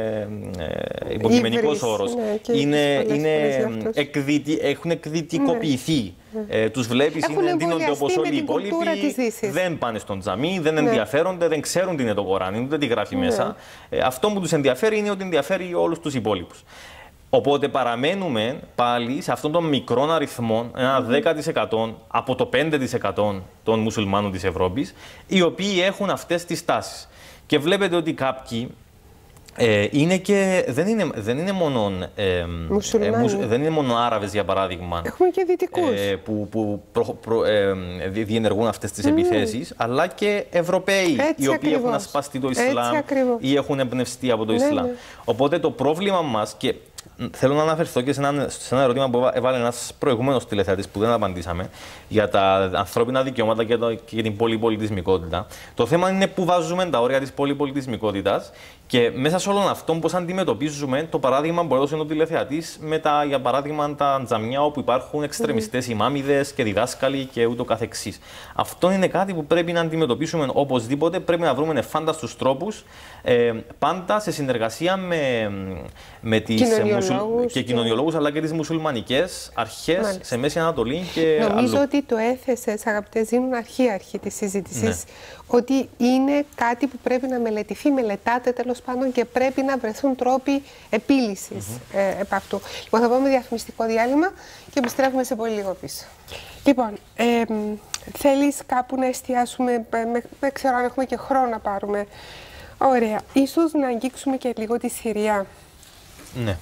ε, υποκειμενικός όρος. Ναι, είναι, είναι εκδητι... έχουν εκδυτικοποιηθεί. Ναι. Ε, τους βλέπεις, είναι, δίνονται όπως όλοι οι υπόλοιποι, δεν πάνε στον τζαμί, δεν ναι. ενδιαφέρονται, δεν ξέρουν τι είναι το Κοράνι, ούτε τι γράφει ναι. μέσα. Ε, αυτό που τους ενδιαφέρει είναι ότι ενδιαφέρει όλους τους υπόλοιπους. Οπότε παραμένουμε πάλι σε αυτόν τον μικρό αριθμό, ένα δέκα τοις εκατό από το πέντε τοις εκατό των μουσουλμάνων της Ευρώπης, οι οποίοι έχουν αυτές τις τάσεις. Και βλέπετε ότι κάποιοι ε, είναι και, δεν, είναι, δεν, είναι μόνο, ε, ε, μουσ, δεν είναι μόνο Άραβες, για παράδειγμα, έχουμε και δυτικούς. Ε, που, που προ, προ, ε, διενεργούν αυτές τις mm. επιθέσεις, αλλά και Ευρωπαίοι, έτσι οι οποίοι ακριβώς. έχουν ασπαστεί το Ισλάμ ή έχουν εμπνευστεί από το ναι, Ισλάμ. Ναι. Οπότε το πρόβλημα μας, και θέλω να αναφερθώ και σε ένα, σε ένα ερώτημα που έβαλε ένας προηγούμενος τηλεθεατής που δεν απαντήσαμε για τα ανθρώπινα δικαιώματα και, το, και την πολυπολιτισμικότητα. Το θέμα είναι πού βάζουμε τα όρια της πολυπολιτισμικότητας και μέσα σε όλων αυτών πώς αντιμετωπίζουμε το παράδειγμα που έδωσε ο τηλεθεατής με τα, για παράδειγμα, τα τζαμιά όπου υπάρχουν εξτρεμιστές ημάμιδες και διδάσκαλοι και ούτω καθεξής. Αυτό είναι κάτι που πρέπει να αντιμετωπίσουμε οπωσδήποτε. Πρέπει να βρούμε φάνταστους τρόπους, ε, πάντα σε συνεργασία με, με τις μουσουλ... και κοινωνιολόγους, αλλά και τις μουσουλμανικές αρχές Μάλιστα. σε Μέση Ανατολή και Νομίζω αλλού. ότι το έθεσες, αγαπητέ Ζήνων, αρχή αρχή της συζήτησης, ναι. ότι είναι κάτι που πρέπει να μελετηθεί, μελετάτε τέλος πάντων και πρέπει να βρεθούν τρόποι επίλυσης mm-hmm. ε, επ' αυτού. Λοιπόν, θα πάμε διαφημιστικό διάλειμμα και επιστρέφουμε σε πολύ λίγο πίσω. Λοιπόν, ε, θέλεις κάπου να εστιάσουμε, δεν ξέρω αν έχουμε και χρόνο να πάρουμε. Ωραία. Ίσως να αγγίξουμε και λίγο τη Συρία. Ναι.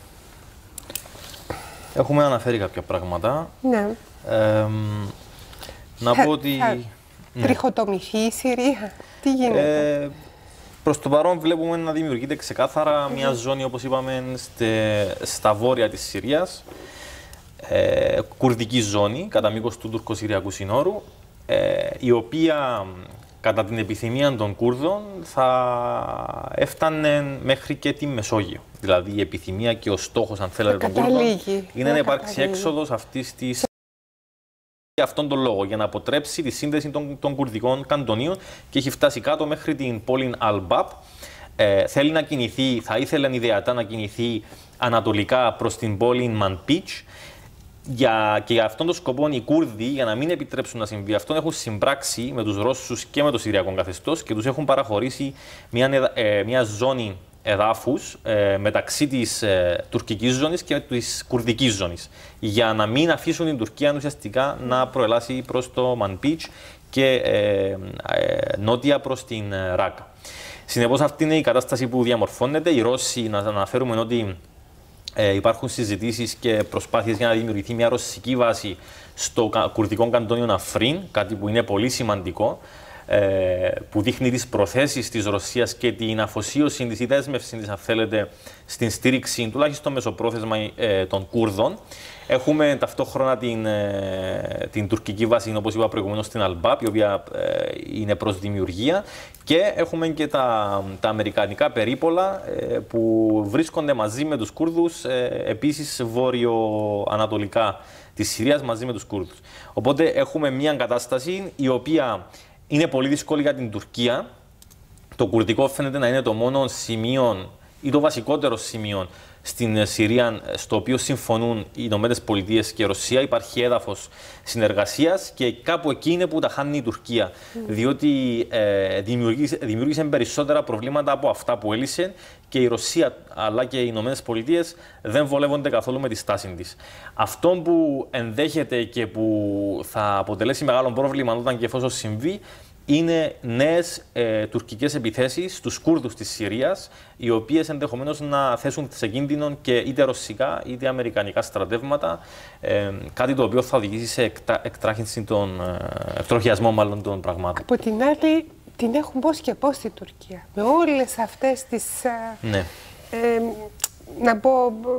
Έχουμε αναφέρει κάποια πράγματα. Ναι. Ε, να πω ότι... Ναι. Τριχοτομηθεί η Συρία. Τι γίνεται? Ε, Προς το παρόν βλέπουμε να δημιουργείται ξεκάθαρα μια ζώνη, όπως είπαμε, στε, στα βόρεια της Συρίας, ε, κουρδική ζώνη, κατά μήκος του τουρκο-συριακού συνόρου, ε, η οποία κατά την επιθυμία των Κούρδων θα έφτανε μέχρι και τη Μεσόγειο. Δηλαδή η επιθυμία και ο στόχος, αν θέλετε, των Κούρδων είναι να υπάρξει έξοδος αυτής της... Για αυτόν τον λόγο, για να αποτρέψει τη σύνδεση των, των κουρδικών καντονίων, και έχει φτάσει κάτω μέχρι την πόλη Αλμπάπ. Ε, θέλει να κινηθεί, θα ήθελε ιδεατά να κινηθεί ανατολικά προς την πόλη Μανπίτς. Για, και για αυτόν τον σκοπό οι Κούρδοι, για να μην επιτρέψουν να συμβεί αυτό, έχουν συμπράξει με τους Ρώσους και με το Συριακό καθεστώς και τους έχουν παραχωρήσει μια, ε, μια ζώνη εδάφους ε, μεταξύ της ε, τουρκικής ζώνης και της κουρδικής ζώνης, για να μην αφήσουν την Τουρκία ουσιαστικά να προελάσει προς το Μανπίτς και ε, ε, νότια προς την ε, Ράκα. Συνεπώς αυτή είναι η κατάσταση που διαμορφώνεται. Οι Ρώσοι, να αναφέρουμε ότι ε, υπάρχουν συζητήσεις και προσπάθειες για να δημιουργηθεί μια ρωσική βάση στο κουρδικό καντόνιο Αφρίν, κάτι που είναι πολύ σημαντικό, που δείχνει τις προθέσεις της Ρωσίας και την αφοσίωση της, η δέσμευση της, αν θέλετε, στην στήριξη τουλάχιστον μεσοπρόθεσμα ε, των Κούρδων. Έχουμε ταυτόχρονα την, ε, την τουρκική βάση, όπως είπα προηγουμένως, στην Αλμπάπ, η οποία ε, είναι προς δημιουργία, και έχουμε και τα, τα αμερικανικά περίπολα ε, που βρίσκονται μαζί με τους Κούρδους, ε, επίσης βόρειο-ανατολικά της Συρίας, μαζί με τους Κούρδους. Οπότε έχουμε μια κατάσταση η οποία είναι πολύ δύσκολη για την Τουρκία. Το κουρδικό φαίνεται να είναι το μόνο σημείο ή το βασικότερο σημείο στην Συρία στο οποίο συμφωνούν οι Ηνωμένες Πολιτείες και η Ρωσία. Υπάρχει έδαφος συνεργασίας και κάπου εκεί είναι που τα χάνει η Τουρκία. Mm. Διότι ε, δημιούργησε, δημιούργησε περισσότερα προβλήματα από αυτά που έλυσε, και η Ρωσία αλλά και οι Ηνωμένες Πολιτείες δεν βολεύονται καθόλου με τη στάση της. Αυτό που ενδέχεται και που θα αποτελέσει μεγάλο πρόβλημα όταν και εφόσον συμβεί, είναι νέες ε, τουρκικές επιθέσεις στους Κούρδους της Συρίας, οι οποίες ενδεχομένως να θέσουν σε κίνδυνο και είτε ρωσικά είτε αμερικανικά στρατεύματα, ε, κάτι το οποίο θα οδηγήσει σε εκτα, εκτράχυνση των ε, εκτροχιασμό μάλλον των πραγμάτων. Από την άλλη, την έχουν πώς και πώς στην Τουρκία, με όλες αυτές τις, ναι. ε, να πω,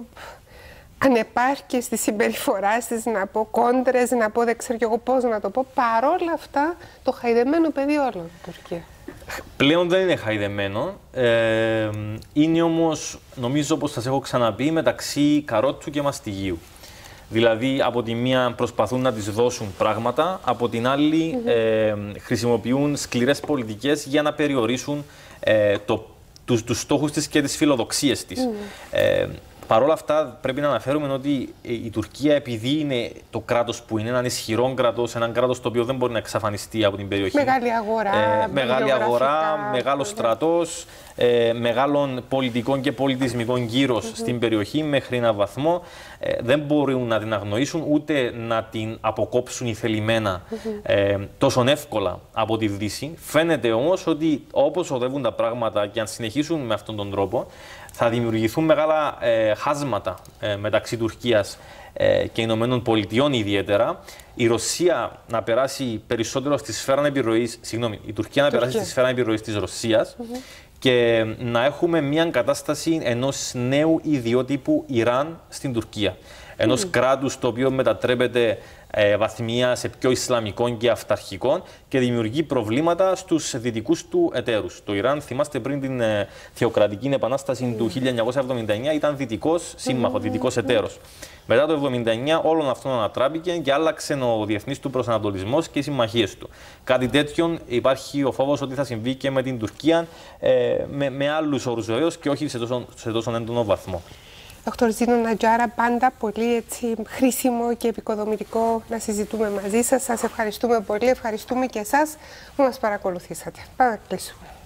ανεπάρκειες της συμπεριφοράς της, να πω κόντρες, να πω δεν ξέρω εγώ πώς να το πω. Παρόλα αυτά, το χαϊδεμένο παιδί όλο η Τουρκία. Πλέον δεν είναι χαϊδεμένο. Ε, είναι όμως, νομίζω, όπως σας έχω ξαναπεί, μεταξύ καρότου και μαστιγίου. Δηλαδή, από τη μία προσπαθούν να τις δώσουν πράγματα, από την άλλη mm-hmm. ε, χρησιμοποιούν σκληρές πολιτικές για να περιορίσουν ε, το, τους, τους στόχους της και τις φιλοδοξίες της. Mm. Ε, Παρ' όλα αυτά, πρέπει να αναφέρουμε ότι η Τουρκία, επειδή είναι το κράτος που είναι, έναν ισχυρό κράτος, έναν κράτος το οποίο δεν μπορεί να εξαφανιστεί από την περιοχή. Μεγάλη αγορά. Ε, μεγάλη αγορά, μεγάλος στρατός, ε, μεγάλων πολιτικών και πολιτισμικών γύρος mm-hmm. στην περιοχή μέχρι έναν βαθμό. Ε, δεν μπορούν να την αγνοήσουν ούτε να την αποκόψουν ηθελημένα mm-hmm. ε, τόσο εύκολα από τη Δύση. Φαίνεται όμως ότι όπως οδεύουν τα πράγματα και αν συνεχίσουν με αυτόν τον τρόπο, θα δημιουργηθούν μεγάλα ε, χάσματα ε, μεταξύ Τουρκίας ε, και Ηνωμένων Πολιτειών ιδιαίτερα. Η Ρωσία να περάσει περισσότερο στη σφαίρα επιρροής, συγγνώμη, η Τουρκία να περάσει στη σφαίρα επιρροής της Ρωσίας mm-hmm. και να έχουμε μια κατάσταση ενός νέου ιδιότυπου Ιράν στην Τουρκία. Ενός mm. κράτους το οποίο μετατρέπεται ε, βαθμία σε πιο Ισλαμικό και αυταρχικό και δημιουργεί προβλήματα στους δυτικούς του εταίρους. Το Ιράν, θυμάστε, πριν την ε, θεοκρατική επανάσταση mm. του χίλια εννιακόσια εβδομήντα εννιά ήταν δυτικός σύμμαχος, mm. δυτικός εταίρος. Μετά το εβδομήντα εννιά όλον αυτό ανατράπηκε και άλλαξε ο διεθνής του προσανατολισμός και οι συμμαχίες του. Κάτι τέτοιο υπάρχει ο φόβος ότι θα συμβεί και με την Τουρκία ε, με, με άλλους όρους βεβαίως και όχι σε τόσο, σε τόσο έντονο βαθμό. Δόκτωρ Ζήνο Νατζάρα, πάντα πολύ έτσι, χρήσιμο και επικοδομητικό να συζητούμε μαζί σας. Σας ευχαριστούμε πολύ, ευχαριστούμε και εσάς που μας παρακολουθήσατε. Πάμε να κλείσουμε.